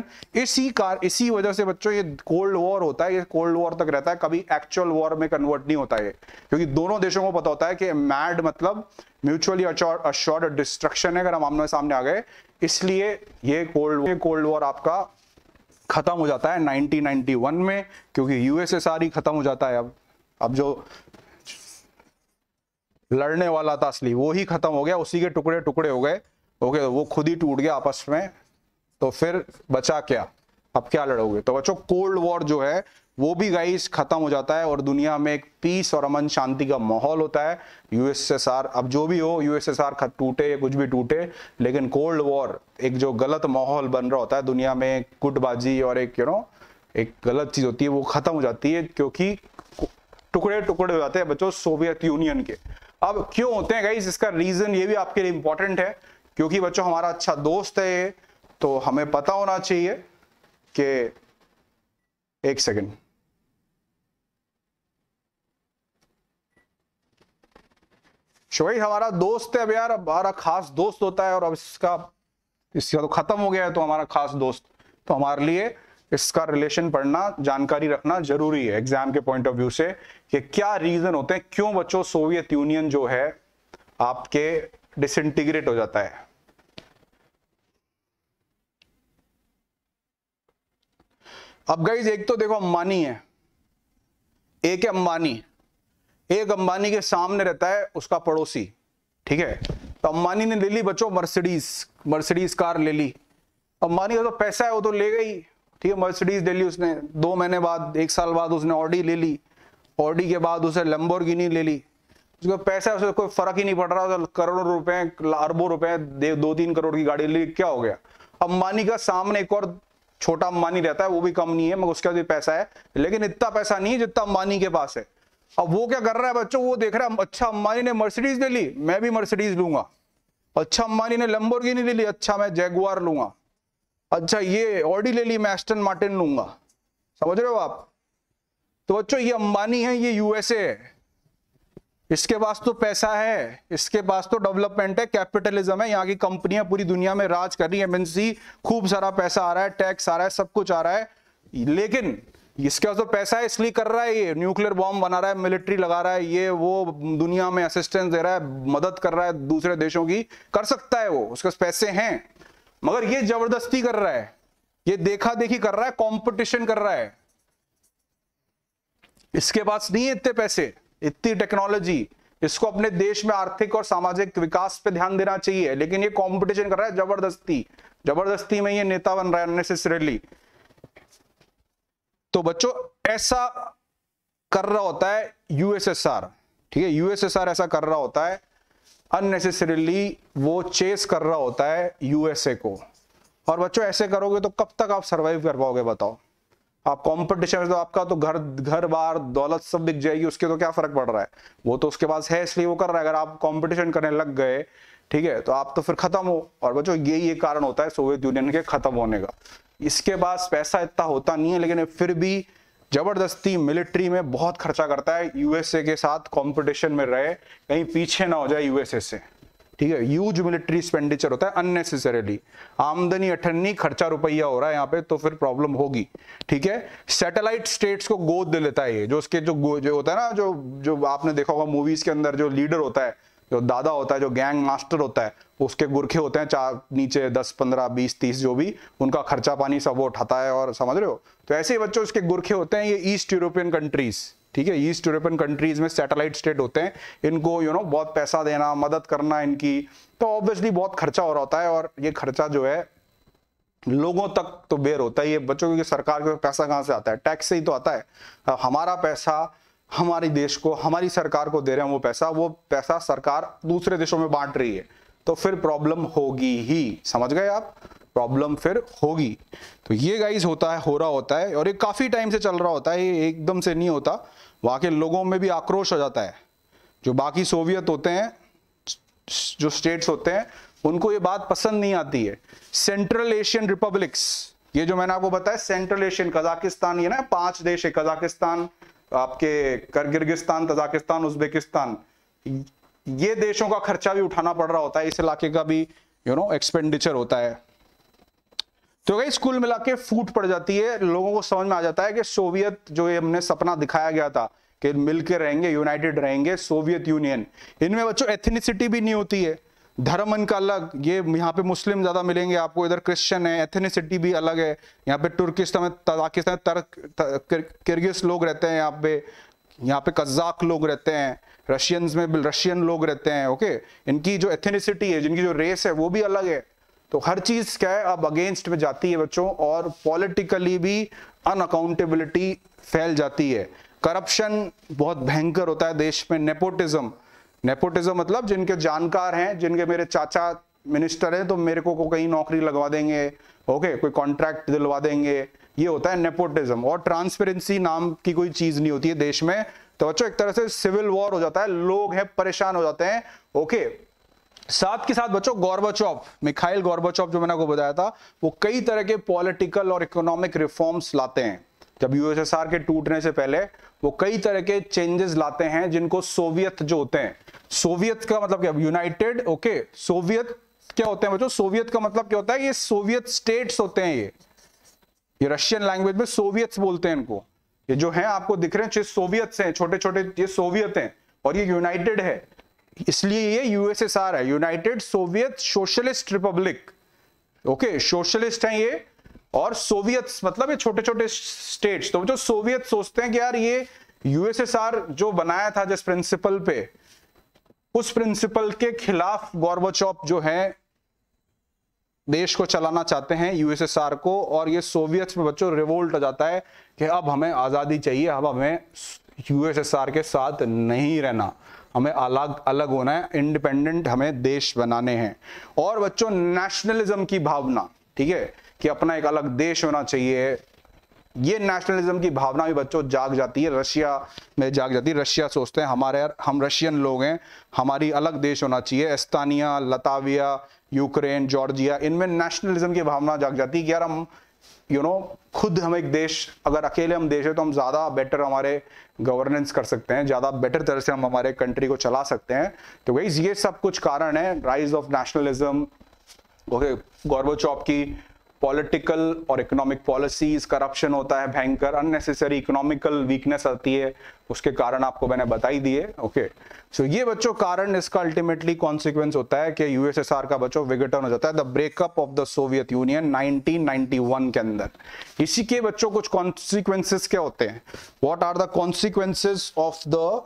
इसी वजह से बच्चों ये कोल्ड वॉर होता है, ये कोल्ड वॉर तक रहता है, कभी एक्चुअल वॉर में कन्वर्ट नहीं होता है, क्योंकि दोनों देशों को पता होता है कि मैड मतलब म्यूचुअली अश्योर्ड डिस्ट्रक्शन है अगर हम आमने सामने आ गए, इसलिए ये कोल्ड वॉर आपका खत्म हो जाता है 1991 में, क्योंकि यूएसएसआर ही खत्म हो जाता है। अब जो लड़ने वाला था असली वो ही खत्म हो गया, उसी के टुकड़े टुकड़े हो गए। ओके, वो खुद ही टूट गया आपस में, तो फिर बचा क्या? अब क्या लड़ोगे? तो बच्चों कोल्ड वॉर जो है वो भी गाइस खत्म हो जाता है और दुनिया में एक पीस और अमन शांति का माहौल होता है। यूएसएसआर, अब जो भी हो, यूएसएसआर टूटे या कुछ भी टूटे, लेकिन कोल्ड वॉर एक जो गलत माहौल बन रहा होता है दुनिया में, गुटबाजी और एक एक गलत चीज होती है, वो खत्म हो जाती है, क्योंकि टुकड़े टुकड़े हो जाते हैं बच्चों सोवियत यूनियन के। अब क्यों होते हैं गाइस, इसका रीजन ये भी आपके लिए इंपॉर्टेंट है, क्योंकि बच्चों हमारा अच्छा दोस्त है ये, तो हमें पता होना चाहिए कि, एक सेकंड, शोई हमारा दोस्त है। अब यार हमारा खास दोस्त होता है और अब इसका तो खत्म हो गया है, तो हमारा खास दोस्त, तो हमारे लिए इसका रिलेशन पढ़ना, जानकारी रखना जरूरी है एग्जाम के पॉइंट ऑफ व्यू से, कि क्या रीजन होते हैं, क्यों बच्चों सोवियत यूनियन जो है आपके डिसइंटीग्रेट हो जाता है। अब गाइस एक तो देखो अंबानी है, एक है अंबानी, एक अंबानी के सामने रहता है उसका पड़ोसी, ठीक है। तो अंबानी ने ले ली बच्चों मर्सिडीज कार ले ली। अंबानी का तो पैसा है, वो तो ले गई, ठीक है, मर्सिडीज ले ली उसने। 2 महीने बाद, 1 साल बाद उसने ऑडी ले ली, ऑडी के बाद उसे लैम्बोर्गिनी ले ली। उसका पैसा है, उसे कोई फर्क ही नहीं पड़ रहा, तो करोड़ों रुपए, अरबों रुपए, 2-3 करोड़ की गाड़ी ले ली, क्या हो गया। अंबानी का सामने एक और छोटा अंबानी रहता है, वो भी कम नहीं है, मगर उसके पास भी पैसा है, लेकिन इतना पैसा नहीं है जितना अंबानी के पास है। अब वो क्या कर रहा है बच्चों, वो देख रहा है, अच्छा अंबानी ने मर्सिडीज ले ली, मैं भी मर्सिडीज लूंगा। अच्छा अंबानी ने लैम्बोर्गिनी ले ली, अच्छा मैं जैगुआर लूंगा। अच्छा ये ऑडी ले ली, मैं एस्टन मार्टिन लूंगा। समझ रहे हो आप? तो बच्चों ये अंबानी है, ये यूएसए है, इसके पास तो पैसा है, इसके पास तो डेवलपमेंट है, कैपिटलिज्म है, यहाँ की कंपनियां पूरी दुनिया में राज कर रही है, एमएनसी, खूब सारा पैसा आ रहा है, टैक्स आ रहा है, सब कुछ आ रहा है। लेकिन इसके पास तो पैसा है इसलिए कर रहा है, ये न्यूक्लियर बॉम्ब बना रहा है, मिलिट्री लगा रहा है, ये वो दुनिया में असिस्टेंस दे रहा है, मदद कर रहा है दूसरे देशों की, कर सकता है वो, उसके पास पैसे हैं। मगर ये जबरदस्ती कर रहा है, ये देखा देखी कर रहा है, कंपटीशन कर रहा है। इसके पास नहीं है इतने पैसे, इतनी टेक्नोलॉजी, इसको अपने देश में आर्थिक और सामाजिक विकास पे ध्यान देना चाहिए, लेकिन ये कंपटीशन कर रहा है जबरदस्ती, जबरदस्ती में ये नेता बन रहा है अननेसेसरीली। तो बच्चों ऐसा कर रहा होता है यूएसएसआर, ठीक है, यूएसएसआर ऐसा कर रहा होता है अननेसेसरीली, वो चेस कर रहा होता है यूएसए को। और बच्चों ऐसे करोगे तो कब तक आप सरवाइव कर पाओगे बताओ? आप कंपटीशन में तो आपका तो घर बार दौलत सब बिक जाएगी, उसके तो क्या फर्क पड़ रहा है, वो तो उसके पास है इसलिए वो कर रहा है। अगर आप कंपटीशन करने लग गए, ठीक है, तो आप तो फिर खत्म हो। और बच्चों यही एक कारण होता है सोवियत यूनियन के खत्म होने का। इसके पास पैसा इतना होता नहीं है, लेकिन फिर भी जबरदस्ती मिलिट्री में बहुत खर्चा करता है, यूएसए के साथ कंपटीशन में रहे, कहीं पीछे ना हो जाए यूएसए से, ठीक है। ह्यूज मिलिट्री एक्सपेंडिचर होता है अननेसेसरीली, आमदनी अठन्नी, खर्चा रुपया हो रहा है यहाँ पे, तो फिर प्रॉब्लम होगी, ठीक है। सैटेलाइट स्टेट्स को गोद दे लेता है ये, जो उसके जो होता है ना, जो आपने देखा होगा मूवीज के अंदर, जो लीडर होता है, जो दादा होता है, जो गैंग मास्टर होता है, उसके गुरखे होते हैं चार नीचे 10 15 20 30 जो भी, उनका खर्चा पानी सब वो उठाता है, और समझ रहे हो। तो ऐसे ही बच्चों उसके गुरखे होते हैं ये ईस्ट यूरोपियन कंट्रीज, ठीक है। ईस्ट यूरोपियन कंट्रीज में सैटेलाइट स्टेट होते हैं, इनको बहुत पैसा देना, मदद करना इनकी, तो ऑब्वियसली बहुत खर्चा हो रहा होता है। और ये खर्चा जो है लोगों तक तो बेर होता है ये बच्चों की, सरकार को पैसा कहाँ से आता है? टैक्स से ही तो आता है। हमारा पैसा हमारी देश को, हमारी सरकार को दे रहे हैं, वो पैसा सरकार दूसरे देशों में बांट रही है, तो फिर प्रॉब्लम होगी ही, समझ गए आप, प्रॉब्लम फिर होगी। तो ये गाइस हो रहा होता है, और ये काफी टाइम से चल रहा होता है, ये एकदम से नहीं होता। वहां के लोगों में भी आक्रोश हो जाता है, जो बाकी सोवियत होते हैं, जो स्टेट्स होते हैं, उनको ये बात पसंद नहीं आती है। सेंट्रल एशियन रिपब्लिक्स, ये जो मैंने आपको बताया सेंट्रल एशियन, कजाकिस्तान, ये ना 5 देश है, कजाकिस्तान, आपके किर्गिस्तान, तजाकिस्तान, उज्बेकिस्तान, ये देशों का खर्चा भी उठाना पड़ रहा होता है, इस इलाके का भी एक्सपेंडिचर होता है। तो गाइस कुल मिला के फूट पड़ जाती है, लोगों को समझ में आ जाता है कि सोवियत जो ये हमने सपना दिखाया गया था कि मिलकर रहेंगे, यूनाइटेड रहेंगे, सोवियत यूनियन, इनमें बच्चों एथनिसिटी भी नहीं होती है, धर्म इनका अलग, ये यहाँ पे मुस्लिम ज्यादा मिलेंगे आपको, इधर क्रिश्चियन है, एथनिसिटी भी अलग है, यहाँ पे तुर्किस्तान, तजाकिस्तान, किर्गिज लोग रहते हैं, यहाँ पे कज़ाक लोग रहते हैं, रशियंस में रशियन लोग रहते हैं, ओके। इनकी जो एथनिसिटी है, जिनकी जो रेस है, वो भी अलग है। तो हर चीज क्या है अब अगेंस्ट में जाती है बच्चों, और पॉलिटिकली भी अनअकाउंटेबिलिटी फैल जाती है। करप्शन बहुत भयंकर होता है देश में। नेपोटिज्म मतलब जिनके जानकार हैं, जिनके मेरे चाचा मिनिस्टर हैं, तो मेरे को कहीं नौकरी लगवा देंगे, ओके, कोई कॉन्ट्रैक्ट दिलवा देंगे, ये होता है नेपोटिज्म। और ट्रांसपेरेंसी नाम की कोई चीज नहीं होती है देश में। तो बच्चों एक तरह से सिविल वॉर हो जाता है, लोग हैं परेशान हो जाते हैं, ओके। साथ के साथ बच्चों गोर्बाचोव, मिखाइल गोर्बाचोव जो मैंने आपको बताया था, वो कई तरह के पॉलिटिकल और इकोनॉमिक रिफॉर्म्स लाते हैं। जब यूएसएसआर के टूटने से पहले वो कई तरह के चेंजेस लाते हैं, जिनको सोवियत जो होते हैं, सोवियत का मतलब क्या, यूनाइटेड, ओके। सोवियत क्या होते हैं बच्चों? सोवियत का मतलब क्या होता है? ये सोवियत स्टेट्स होते हैं, ये रशियन लैंग्वेज में सोवियत्स बोलते हैं इनको। ये जो हैं आपको दिख रहे हैं सोवियत्स हैं, छोटे छोटे, ये सोवियत हैं, और ये यूनाइटेड है, इसलिए ये यूएसएसआर है, united Soviet socialist republic, okay. Socialist हैं ये, और सोवियत्स मतलब ये छोटे छोटे स्टेट्स। तो जो सोवियत सोचते हैं कि यार ये यूएसएसआर जो बनाया था जिस प्रिंसिपल पे, उस प्रिंसिपल के खिलाफ गोर्बाचोव जो है देश को चलाना चाहते हैं, यूएसएसआर को। और ये सोवियत्स में बच्चों रिवोल्ट हो जाता है कि अब हमें आजादी चाहिए, अब हमें यूएसएसआर के साथ नहीं रहना, हमें अलग अलग होना है, इंडिपेंडेंट हमें देश बनाने हैं। और बच्चों नेशनलिज्म की भावना, ठीक है, कि अपना एक अलग देश होना चाहिए, ये नेशनलिज्म की भावना भी बच्चों जाग जाती है, रशिया में जाग जाती है। रशिया सोचते हैं हम रशियन लोग हैं, हमारी अलग देश होना चाहिए। एस्तानिया, लताविया, यूक्रेन, जॉर्जिया, इनमें नेशनलिज्म की भावना जाग जाती है कि यार हम खुद हम एक देश, अगर अकेले हम देश है तो हम ज्यादा बेटर हमारे गवर्नेंस कर सकते हैं, ज्यादा बेटर तरह से हम हमारे कंट्री को चला सकते हैं। तो गाइस ये सब कुछ कारण है rise of nationalism, okay, Gorbachev की पॉलिटिकल और इकोनॉमिक पॉलिसीज, करप्शन होता है भयंकर, अननेसेसरी इकोनॉमिकल वीकनेस आती है, उसके कारण आपको मैंने बताई दिए। ओके, सो ये बच्चों कारण इसका अल्टीमेटली कॉन्सिक्वेंस होता है कि यूएसएसआर का बच्चों विघटन हो जाता है, the breakup of the Soviet Union 1991 के अंदर। इसी के बच्चों कुछ कॉन्सिक्वेंसेस क्या होते हैं, what are the consequences of the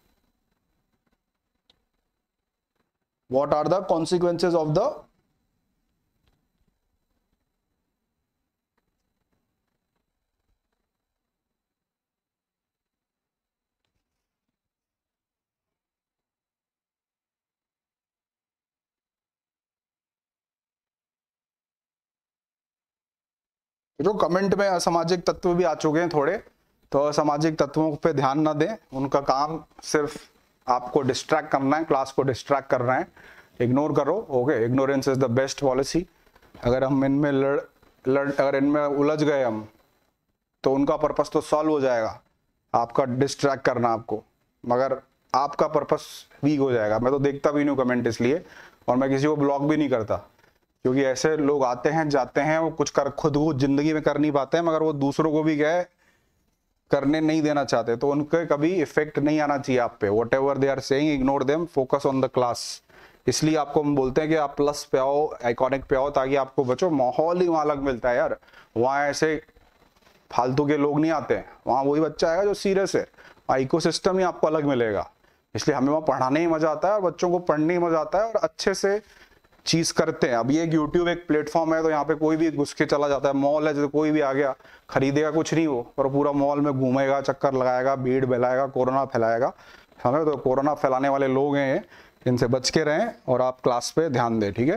जो कमेंट में असामाजिक तत्व भी आ चुके हैं थोड़े, तो असामाजिक तत्वों पे ध्यान ना दें, उनका काम सिर्फ आपको डिस्ट्रैक्ट करना है, क्लास को डिस्ट्रैक्ट करना है, इग्नोर करो। Okay, ignorance is the best policy. अगर हम इनमें अगर इनमें उलझ गए हम, तो उनका पर्पस तो सॉल्व हो जाएगा, आपका डिस्ट्रैक्ट करना आपको, मगर आपका पर्पस वीक हो जाएगा। मैं तो देखता भी नहीं कमेंट इसलिए, और मैं किसी को ब्लॉक भी नहीं करता, क्योंकि ऐसे लोग आते हैं जाते हैं, वो कुछ कर खुद को जिंदगी में कर नहीं पाते हैं, मगर वो दूसरों को भी गए करने नहीं देना चाहते, तो उनके कभी इफेक्ट नहीं आना चाहिए आप पे। Whatever they are saying, ignore them, focus on the class. इसलिए आपको हम बोलते हैं कि आप प्लस पे आओ, आइकॉनिक पे आओ, ताकि आपको बच्चों माहौल ही वहां अलग मिलता है यार। वहां ऐसे फालतू के लोग नहीं आते हैं, वहां वही बच्चा आएगा जो सीरियस है, इकोसिस्टम ही आपको अलग मिलेगा। इसलिए हमें वहां पढ़ाने ही मजा आता है, और बच्चों को पढ़ने ही मजा आता है, और अच्छे से चीज करते हैं। अब ये यूट्यूब एक प्लेटफॉर्म है, तो यहाँ पे कोई भी घुस के चला जाता है। मॉल है, जैसे कोई भी आ गया, खरीदेगा कुछ नहीं वो, पर पूरा मॉल में घूमेगा, चक्कर लगाएगा, भीड़ फैलाएगा, कोरोना फैलाएगा। हमें तो कोरोना फैलाने वाले लोग हैं, इनसे बच के रहें, और आप क्लास पे ध्यान दें, ठीक है।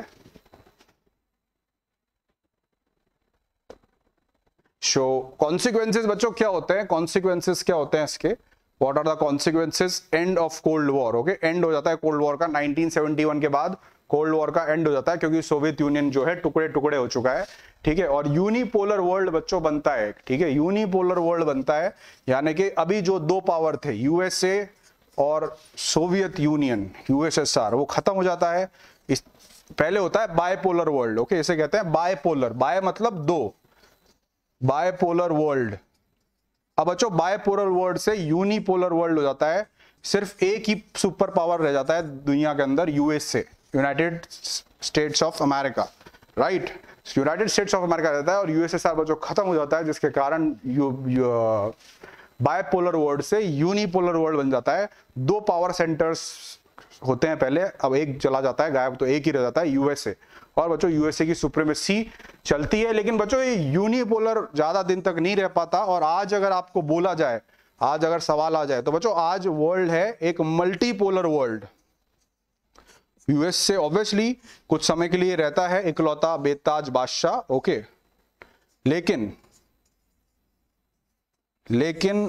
सो कॉन्सिक्वेंसेस बच्चों क्या होते हैं, कॉन्सिक्वेंसेस क्या होते हैं इसके, what are the consequences. End of cold war. Okay, end हो जाता है कोल्ड वॉर का, 1971 के बाद कोल्ड वॉर का एंड हो जाता है, क्योंकि सोवियत यूनियन जो है टुकड़े टुकड़े हो चुका है, ठीक है। और यूनिपोलर वर्ल्ड बच्चों बनता है, ठीक है, यूनिपोलर वर्ल्ड बनता है, यानी कि अभी जो दो पावर थे यूएसए और सोवियत यूनियन, यूएसएसआर, वो खत्म हो जाता है। इस पहले होता है बायपोलर वर्ल्ड। ओके, इसे कहते हैं बायपोलर, बाय मतलब दो, बायपोलर वर्ल्ड। अब बच्चों बायपोलर वर्ल्ड से यूनिपोलर वर्ल्ड हो जाता है, सिर्फ एक ही सुपर पावर रह जाता है दुनिया के अंदर, USA, United States of America, right. United States of America रहता है, और यूएसएसआर बच्चों खत्म हो जाता है, जिसके कारण बायपोलर वर्ल्ड से यूनिपोलर वर्ल्ड बन जाता है। दो पावर सेंटर्स होते हैं पहले, अब एक चला जाता है गायब, तो एक ही रह जाता है यूएसए। और बच्चों यूएसए की सुप्रीमेसी चलती है, लेकिन बच्चों ये यूनिपोलर ज्यादा दिन तक नहीं रह पाता। और आज अगर आपको बोला जाए, आज अगर सवाल आ जाए, तो बच्चों आज वर्ल्ड है एक मल्टीपोलर वर्ल्ड। यूएसए ऑब्वियसली कुछ समय के लिए रहता है इकलौता बेताज बादशाह, ओके, लेकिन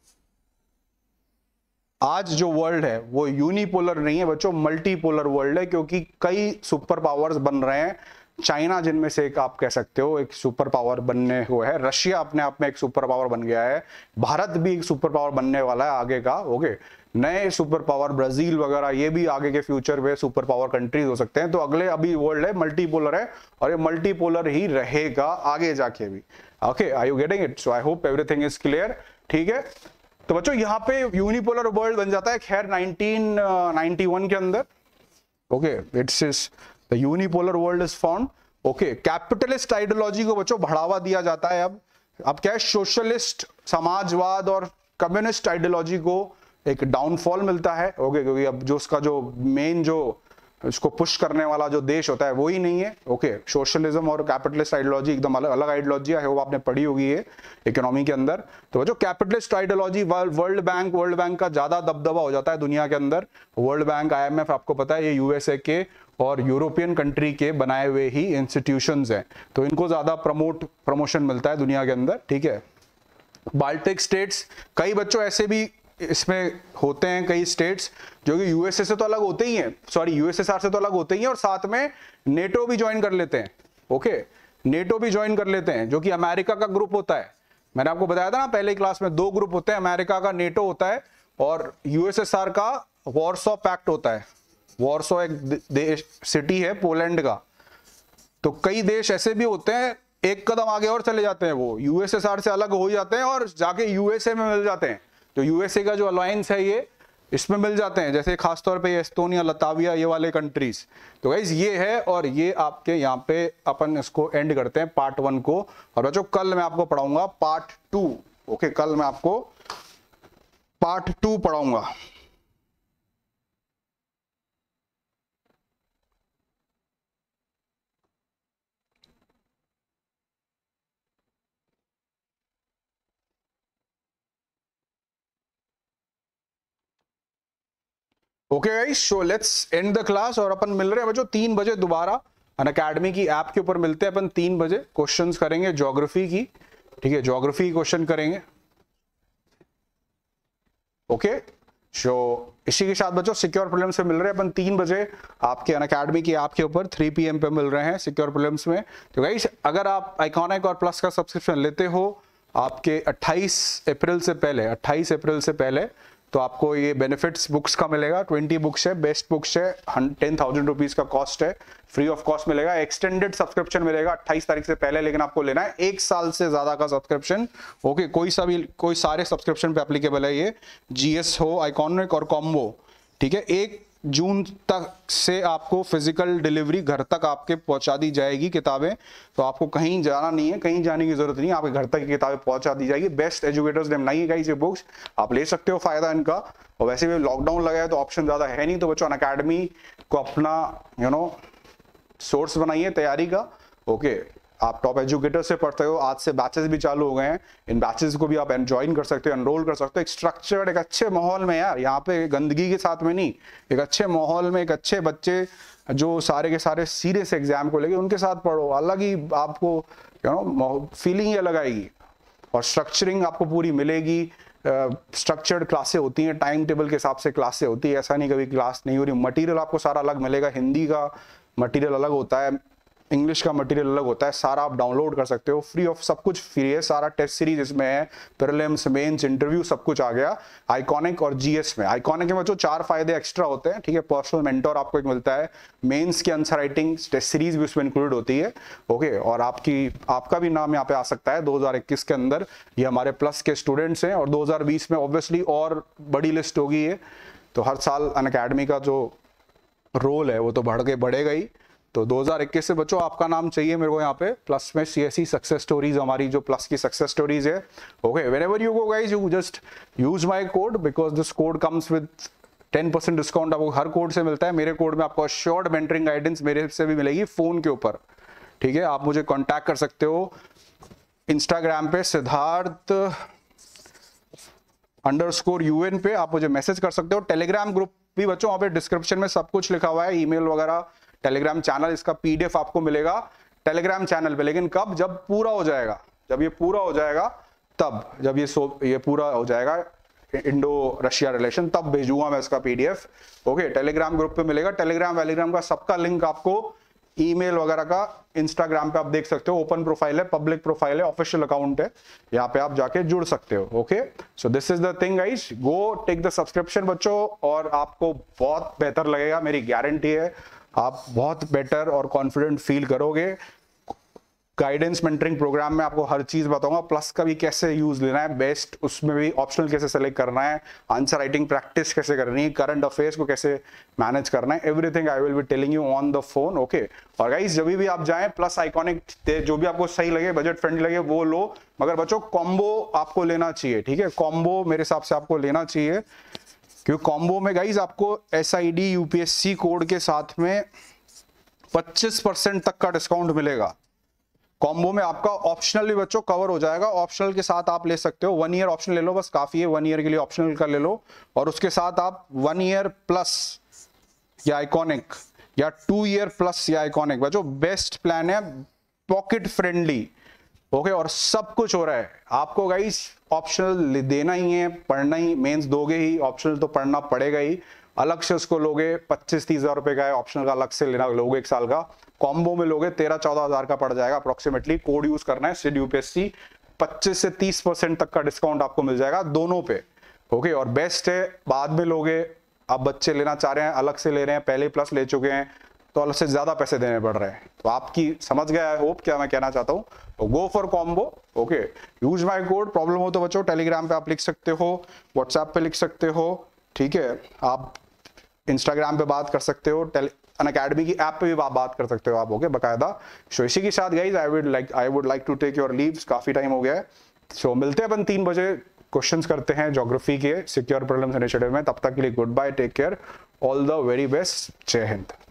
आज जो वर्ल्ड है वो यूनिपोलर नहीं है बच्चों, मल्टीपोलर वर्ल्ड है, क्योंकि कई सुपर पावर्स बन रहे हैं। चाइना जिनमें से एक आप कह सकते हो एक सुपर पावर बनने हुए है, रशिया अपने आप में एक सुपर पावर बन गया है, भारत भी एक सुपर पावर बनने वाला है आगे का। ओके, नए सुपर पावर ब्राजील वगैरह, ये भी आगे के फ्यूचर में सुपर पावर कंट्रीज हो सकते हैं। तो अगले अभी वर्ल्ड है मल्टीपोलर है, और ये मल्टीपोलर ही रहेगा आगे जाके भी। Okay, are you getting it? So I hope everything is clear, ठीक है। तो बच्चों यहाँ पे यूनिपोलर वर्ल्ड बन जाता है खैर 1991 के अंदर। Okay, it's the unipolar world is found. Okay, capitalist ideology को बच्चों बढ़ावा दिया जाता है। अब क्या है, सोशलिस्ट समाजवाद और कम्युनिस्ट आइडियोलॉजी को एक डाउनफॉल मिलता है। ओके, क्योंकि अब जो उसका जो मेन जो इसको पुश करने वाला जो देश होता है वो ही नहीं है। ओके, सोशलिज्म और कैपिटलिस्ट आइडियोलॉजी एकदम अलग अलग आइडियोलॉजी है, वो आपने पढ़ी होगी है इकोनॉमी के अंदर। तो जो कैपिटलिस्ट आइडियोलॉजी, वर्ल्ड बैंक का ज्यादा दबदबा हो जाता है दुनिया के अंदर। वर्ल्ड बैंक, आईएमएफ, आपको पता है ये यूएसए के और यूरोपियन कंट्री के बनाए हुए ही इंस्टीट्यूशंस हैं, तो इनको ज्यादा प्रमोशन मिलता है दुनिया के अंदर, ठीक है। बाल्टिक स्टेट्स, कई बच्चों ऐसे भी इसमें होते हैं, कई स्टेट्स जो कि यूएसए से तो अलग होते ही हैं, सॉरी यूएसएसआर से तो अलग होते ही हैं, और साथ में नेटो भी ज्वाइन कर लेते हैं। ओके, नेटो भी ज्वाइन कर लेते हैं, जो कि अमेरिका का ग्रुप होता है। मैंने आपको बताया था ना पहले क्लास में, दो ग्रुप होते हैं, अमेरिका का नेटो होता है, और यूएसएसआर का वॉर्सो पैक्ट होता है। वॉर्सो एक देश सिटी है पोलैंड का। तो कई देश ऐसे भी होते हैं एक कदम आगे और चले जाते हैं, वो यूएसएसआर से अलग हो जाते हैं और जाके यूएसए में मिल जाते हैं। तो यूएसए का जो अलायंस है ये इसमें मिल जाते हैं, जैसे खासतौर पे एस्टोनिया, लताविया, ये वाले कंट्रीज। तो गाइस ये है, और ये आपके यहाँ पे अपन इसको एंड करते हैं पार्ट 1 को। और बच्चों कल मैं आपको पढ़ाऊंगा पार्ट 2। ओके, कल मैं आपको पार्ट 2 पढ़ाऊंगा। Okay guys, so let's end the class. और अपन मिल रहे हैं बच्चों 3 बजे दोबारा अनअकैडमी की ऐप के ऊपर मिलते हैं अपन 3 बजे। क्वेश्चंस करेंगे ज्योग्राफी की, ठीक है, ज्योग्राफी की क्वेश्चन करेंगे। ओके, सो इसी के साथ बच्चों सिक्योर प्रीलिम्स से मिल रहे हैं अपन 3 बजे आपके अनअकैडमी की ऐप के ऊपर 3 PM पे मिल रहे हैं सिक्योर प्रीलिम्स में। तो गाइस अगर आप आइकॉनिक और प्लस का सब्सक्रिप्शन लेते हो आपके 28 अप्रैल से पहले तो आपको ये बेनिफिट्स बुक्स का मिलेगा। 20 बुक्स है, बेस्ट बुक्स है, 10,000 रुपीज का कॉस्ट है, फ्री ऑफ कॉस्ट मिलेगा। एक्सटेंडेड सब्सक्रिप्शन मिलेगा 28 तारीख से पहले, लेकिन आपको लेना है 1 साल से ज्यादा का सब्सक्रिप्शन। ओके, कोई सारे सब्सक्रिप्शन पे एप्लीकेबल है ये, जीएस हो, आइकॉनिक और कॉम्बो, ठीक है। 1 जून तक से आपको फिजिकल डिलीवरी घर तक आपके पहुंचा दी जाएगी किताबें। तो आपको कहीं जाना नहीं है, कहीं जाने की जरूरत नहीं है, आपके घर तक की किताबें पहुंचा दी जाएगी। बेस्ट एजुकेटर्स ने बनाई है ये बुक्स, आप ले सकते हो फायदा इनका। और वैसे भी लॉकडाउन लगा है तो ऑप्शन ज्यादा है नहीं, तो बच्चों अनअकैडमी को अपना सोर्स बनाइए तैयारी का। ओके, आप टॉप एजुकेटर से पढ़ते हो, आज से बैचेस भी चालू हो गए हैं, इन बैचेस को भी आप ज्वाइन कर सकते हो, एनरोल कर सकते हो। एक स्ट्रक्चर्ड, एक अच्छे माहौल में यार, यहाँ पे गंदगी के साथ में नहीं, एक अच्छे माहौल में एक अच्छे बच्चे जो सारे के सारे सीरियस एग्जाम को लेके उनके साथ पढ़ो, अलग ही आपको फीलिंग ही अलग आएगी। और स्ट्रक्चरिंग आपको पूरी मिलेगी, स्ट्रक्चर्ड क्लासें होती हैं, टाइम टेबल के हिसाब से क्लासें होती है, ऐसा नहीं कभी क्लास नहीं हो रही। मटेरियल आपको सारा अलग मिलेगा, हिंदी का मटेरियल अलग होता है, इंग्लिश का मटेरियल अलग होता है, सारा आप डाउनलोड कर सकते हो फ्री ऑफ, सब कुछ फ्री है। सारा टेस्ट सीरीज इसमें है, प्रीलिम्स, मेंस, इंटरव्यू सब कुछ आ गया आइकॉनिक और जीएस में। आइकॉनिक में जो 4 फायदे एक्स्ट्रा होते हैं, ठीक है, पर्सनल मेंटोर आपको एक मिलता है, मेंस की आंसर राइटिंग टेस्ट सीरीज भी उसमें इंक्लूड होती है। ओके, और आपका भी नाम यहाँ पे आ सकता है 2021 के अंदर। ये हमारे प्लस के स्टूडेंट्स हैं, और 2020 में ऑब्वियसली और बड़ी लिस्ट होगी ये। तो हर साल अनअकैडमी का जो रोल है वो तो बढ़ेगा ही। तो 2021 से बच्चों आपका नाम चाहिए मेरे को यहाँ पे प्लस में। सीएसई सक्सेस स्टोरीज, हमारी जो प्लस की सक्सेस स्टोरीज है। Okay, whenever you go guys, you just use my code, because this code comes with 10% discount आपको हर कोड से मिलता है। मेरे कोड में आपको अश्योर्ड मेंटरिंग गाइडेंस मेरे से भी मिलेगी फोन के ऊपर, ठीक है। आप मुझे कॉन्टैक्ट कर सकते हो इंस्टाग्राम पे सिद्धार्थ_UN पे, आप मुझे मैसेज कर सकते हो। टेलीग्राम ग्रुप भी बच्चों वहाँ पे डिस्क्रिप्शन में सब कुछ लिखा हुआ है, ईमेल वगैरह, टेलीग्राम चैनल, इसका PDF आपको मिलेगा टेलीग्राम चैनल पे। लेकिन कब? जब पूरा हो जाएगा, जब ये पूरा हो जाएगा तब, जब ये पूरा हो जाएगा इंडो रशिया रिलेशन, तब भेजूंगा मैं इसका PDF। ओके, टेलीग्राम ग्रुप पे मिलेगा। टेलीग्राम का सबका लिंक आपको ईमेल वगैरह का इंस्टाग्राम पे आप देख सकते हो। ओपन प्रोफाइल है, पब्लिक प्रोफाइल है, ऑफिशियल अकाउंट है, यहाँ पे आप जाके जुड़ सकते हो। Okay, so this is the thing guys, go take the subscription बच्चों, और आपको बहुत बेहतर लगेगा, मेरी गारंटी है। आप बहुत बेटर और कॉन्फिडेंट फील करोगे। गाइडेंस मेंटरिंग प्रोग्राम में आपको हर चीज बताऊंगा, प्लस का भी कैसे यूज लेना है, बेस्ट उसमें भी ऑप्शनल कैसे सेलेक्ट करना है, आंसर राइटिंग प्रैक्टिस कैसे करनी है, करंट अफेयर्स को कैसे मैनेज करना है, everything I will be telling you on the phone. Okay, और गाइस जब भी आप जाएं, प्लस आइकॉनिक जो भी आपको सही लगे, बजट फ्रेंडली लगे वो लो, मगर बच्चों कॉम्बो आपको लेना चाहिए, ठीक है। कॉम्बो मेरे हिसाब से आपको लेना चाहिए, क्योंकि कॉम्बो में गाइस आपको SID UPSC कोड के साथ में 25% तक का डिस्काउंट मिलेगा। कॉम्बो में आपका ऑप्शनल भी बच्चों कवर हो जाएगा। ऑप्शनल के साथ आप ले सकते हो 1 ईयर ऑप्शन ले लो, बस काफी है 1 ईयर के लिए ऑप्शनल का ले लो, और उसके साथ आप 1 ईयर प्लस या आइकॉनिक या 2 ईयर प्लस या आइकॉनिक, बच्चों बेस्ट प्लान है, पॉकेट फ्रेंडली। ओके, और सब कुछ हो रहा है आपको गाइस। ऑप्शनल देना ही है, पढ़ना ही, मेंस दोगे ही, ऑप्शनल तो पढ़ना पड़ेगा ही। अलग से उसको लोगे 25-30 हजार रुपए का है, ऑप्शनल का अलग से लेना लोगे 1 साल का। कॉम्बो में लोगे 13-14 हजार का पड़ जाएगा अप्रोक्सीमेटली। कोड यूज करना है SID UPSC, 25 से 30% तक का डिस्काउंट आपको मिल जाएगा दोनों पे। ओके, और बेस्ट है बाद में लोगे, आप बच्चे लेना चाह रहे हैं, अलग से ले रहे हैं, पहले प्लस ले चुके हैं, तो से ज्यादा पैसे देने पड़ रहे हैं। तो आपकी समझ गया आई होप क्या मैं कहना चाहता हूँ। तो go for combo, okay. Use my code. Problem हो तो बच्चों टेलीग्राम पे आप लिख सकते हो, व्हाट्सएप पे लिख सकते हो, ठीक है। आप इंस्टाग्राम पे बात कर सकते हो, अनअकैडमी की ऐप पे भी बात कर सकते हो आप, ओके, बकायदा। सो इसी के साथ guys I would like to take your leaves, काफी टाइम हो गया है। सो मिलते हैं अपन 3 बजे, क्वेश्चंस करते हैं ज्योग्राफी के सिक्योर प्रीलिम्स इनिशिएटिव में। तब तक के लिए good bye, take care, all the very best, Jai Hind.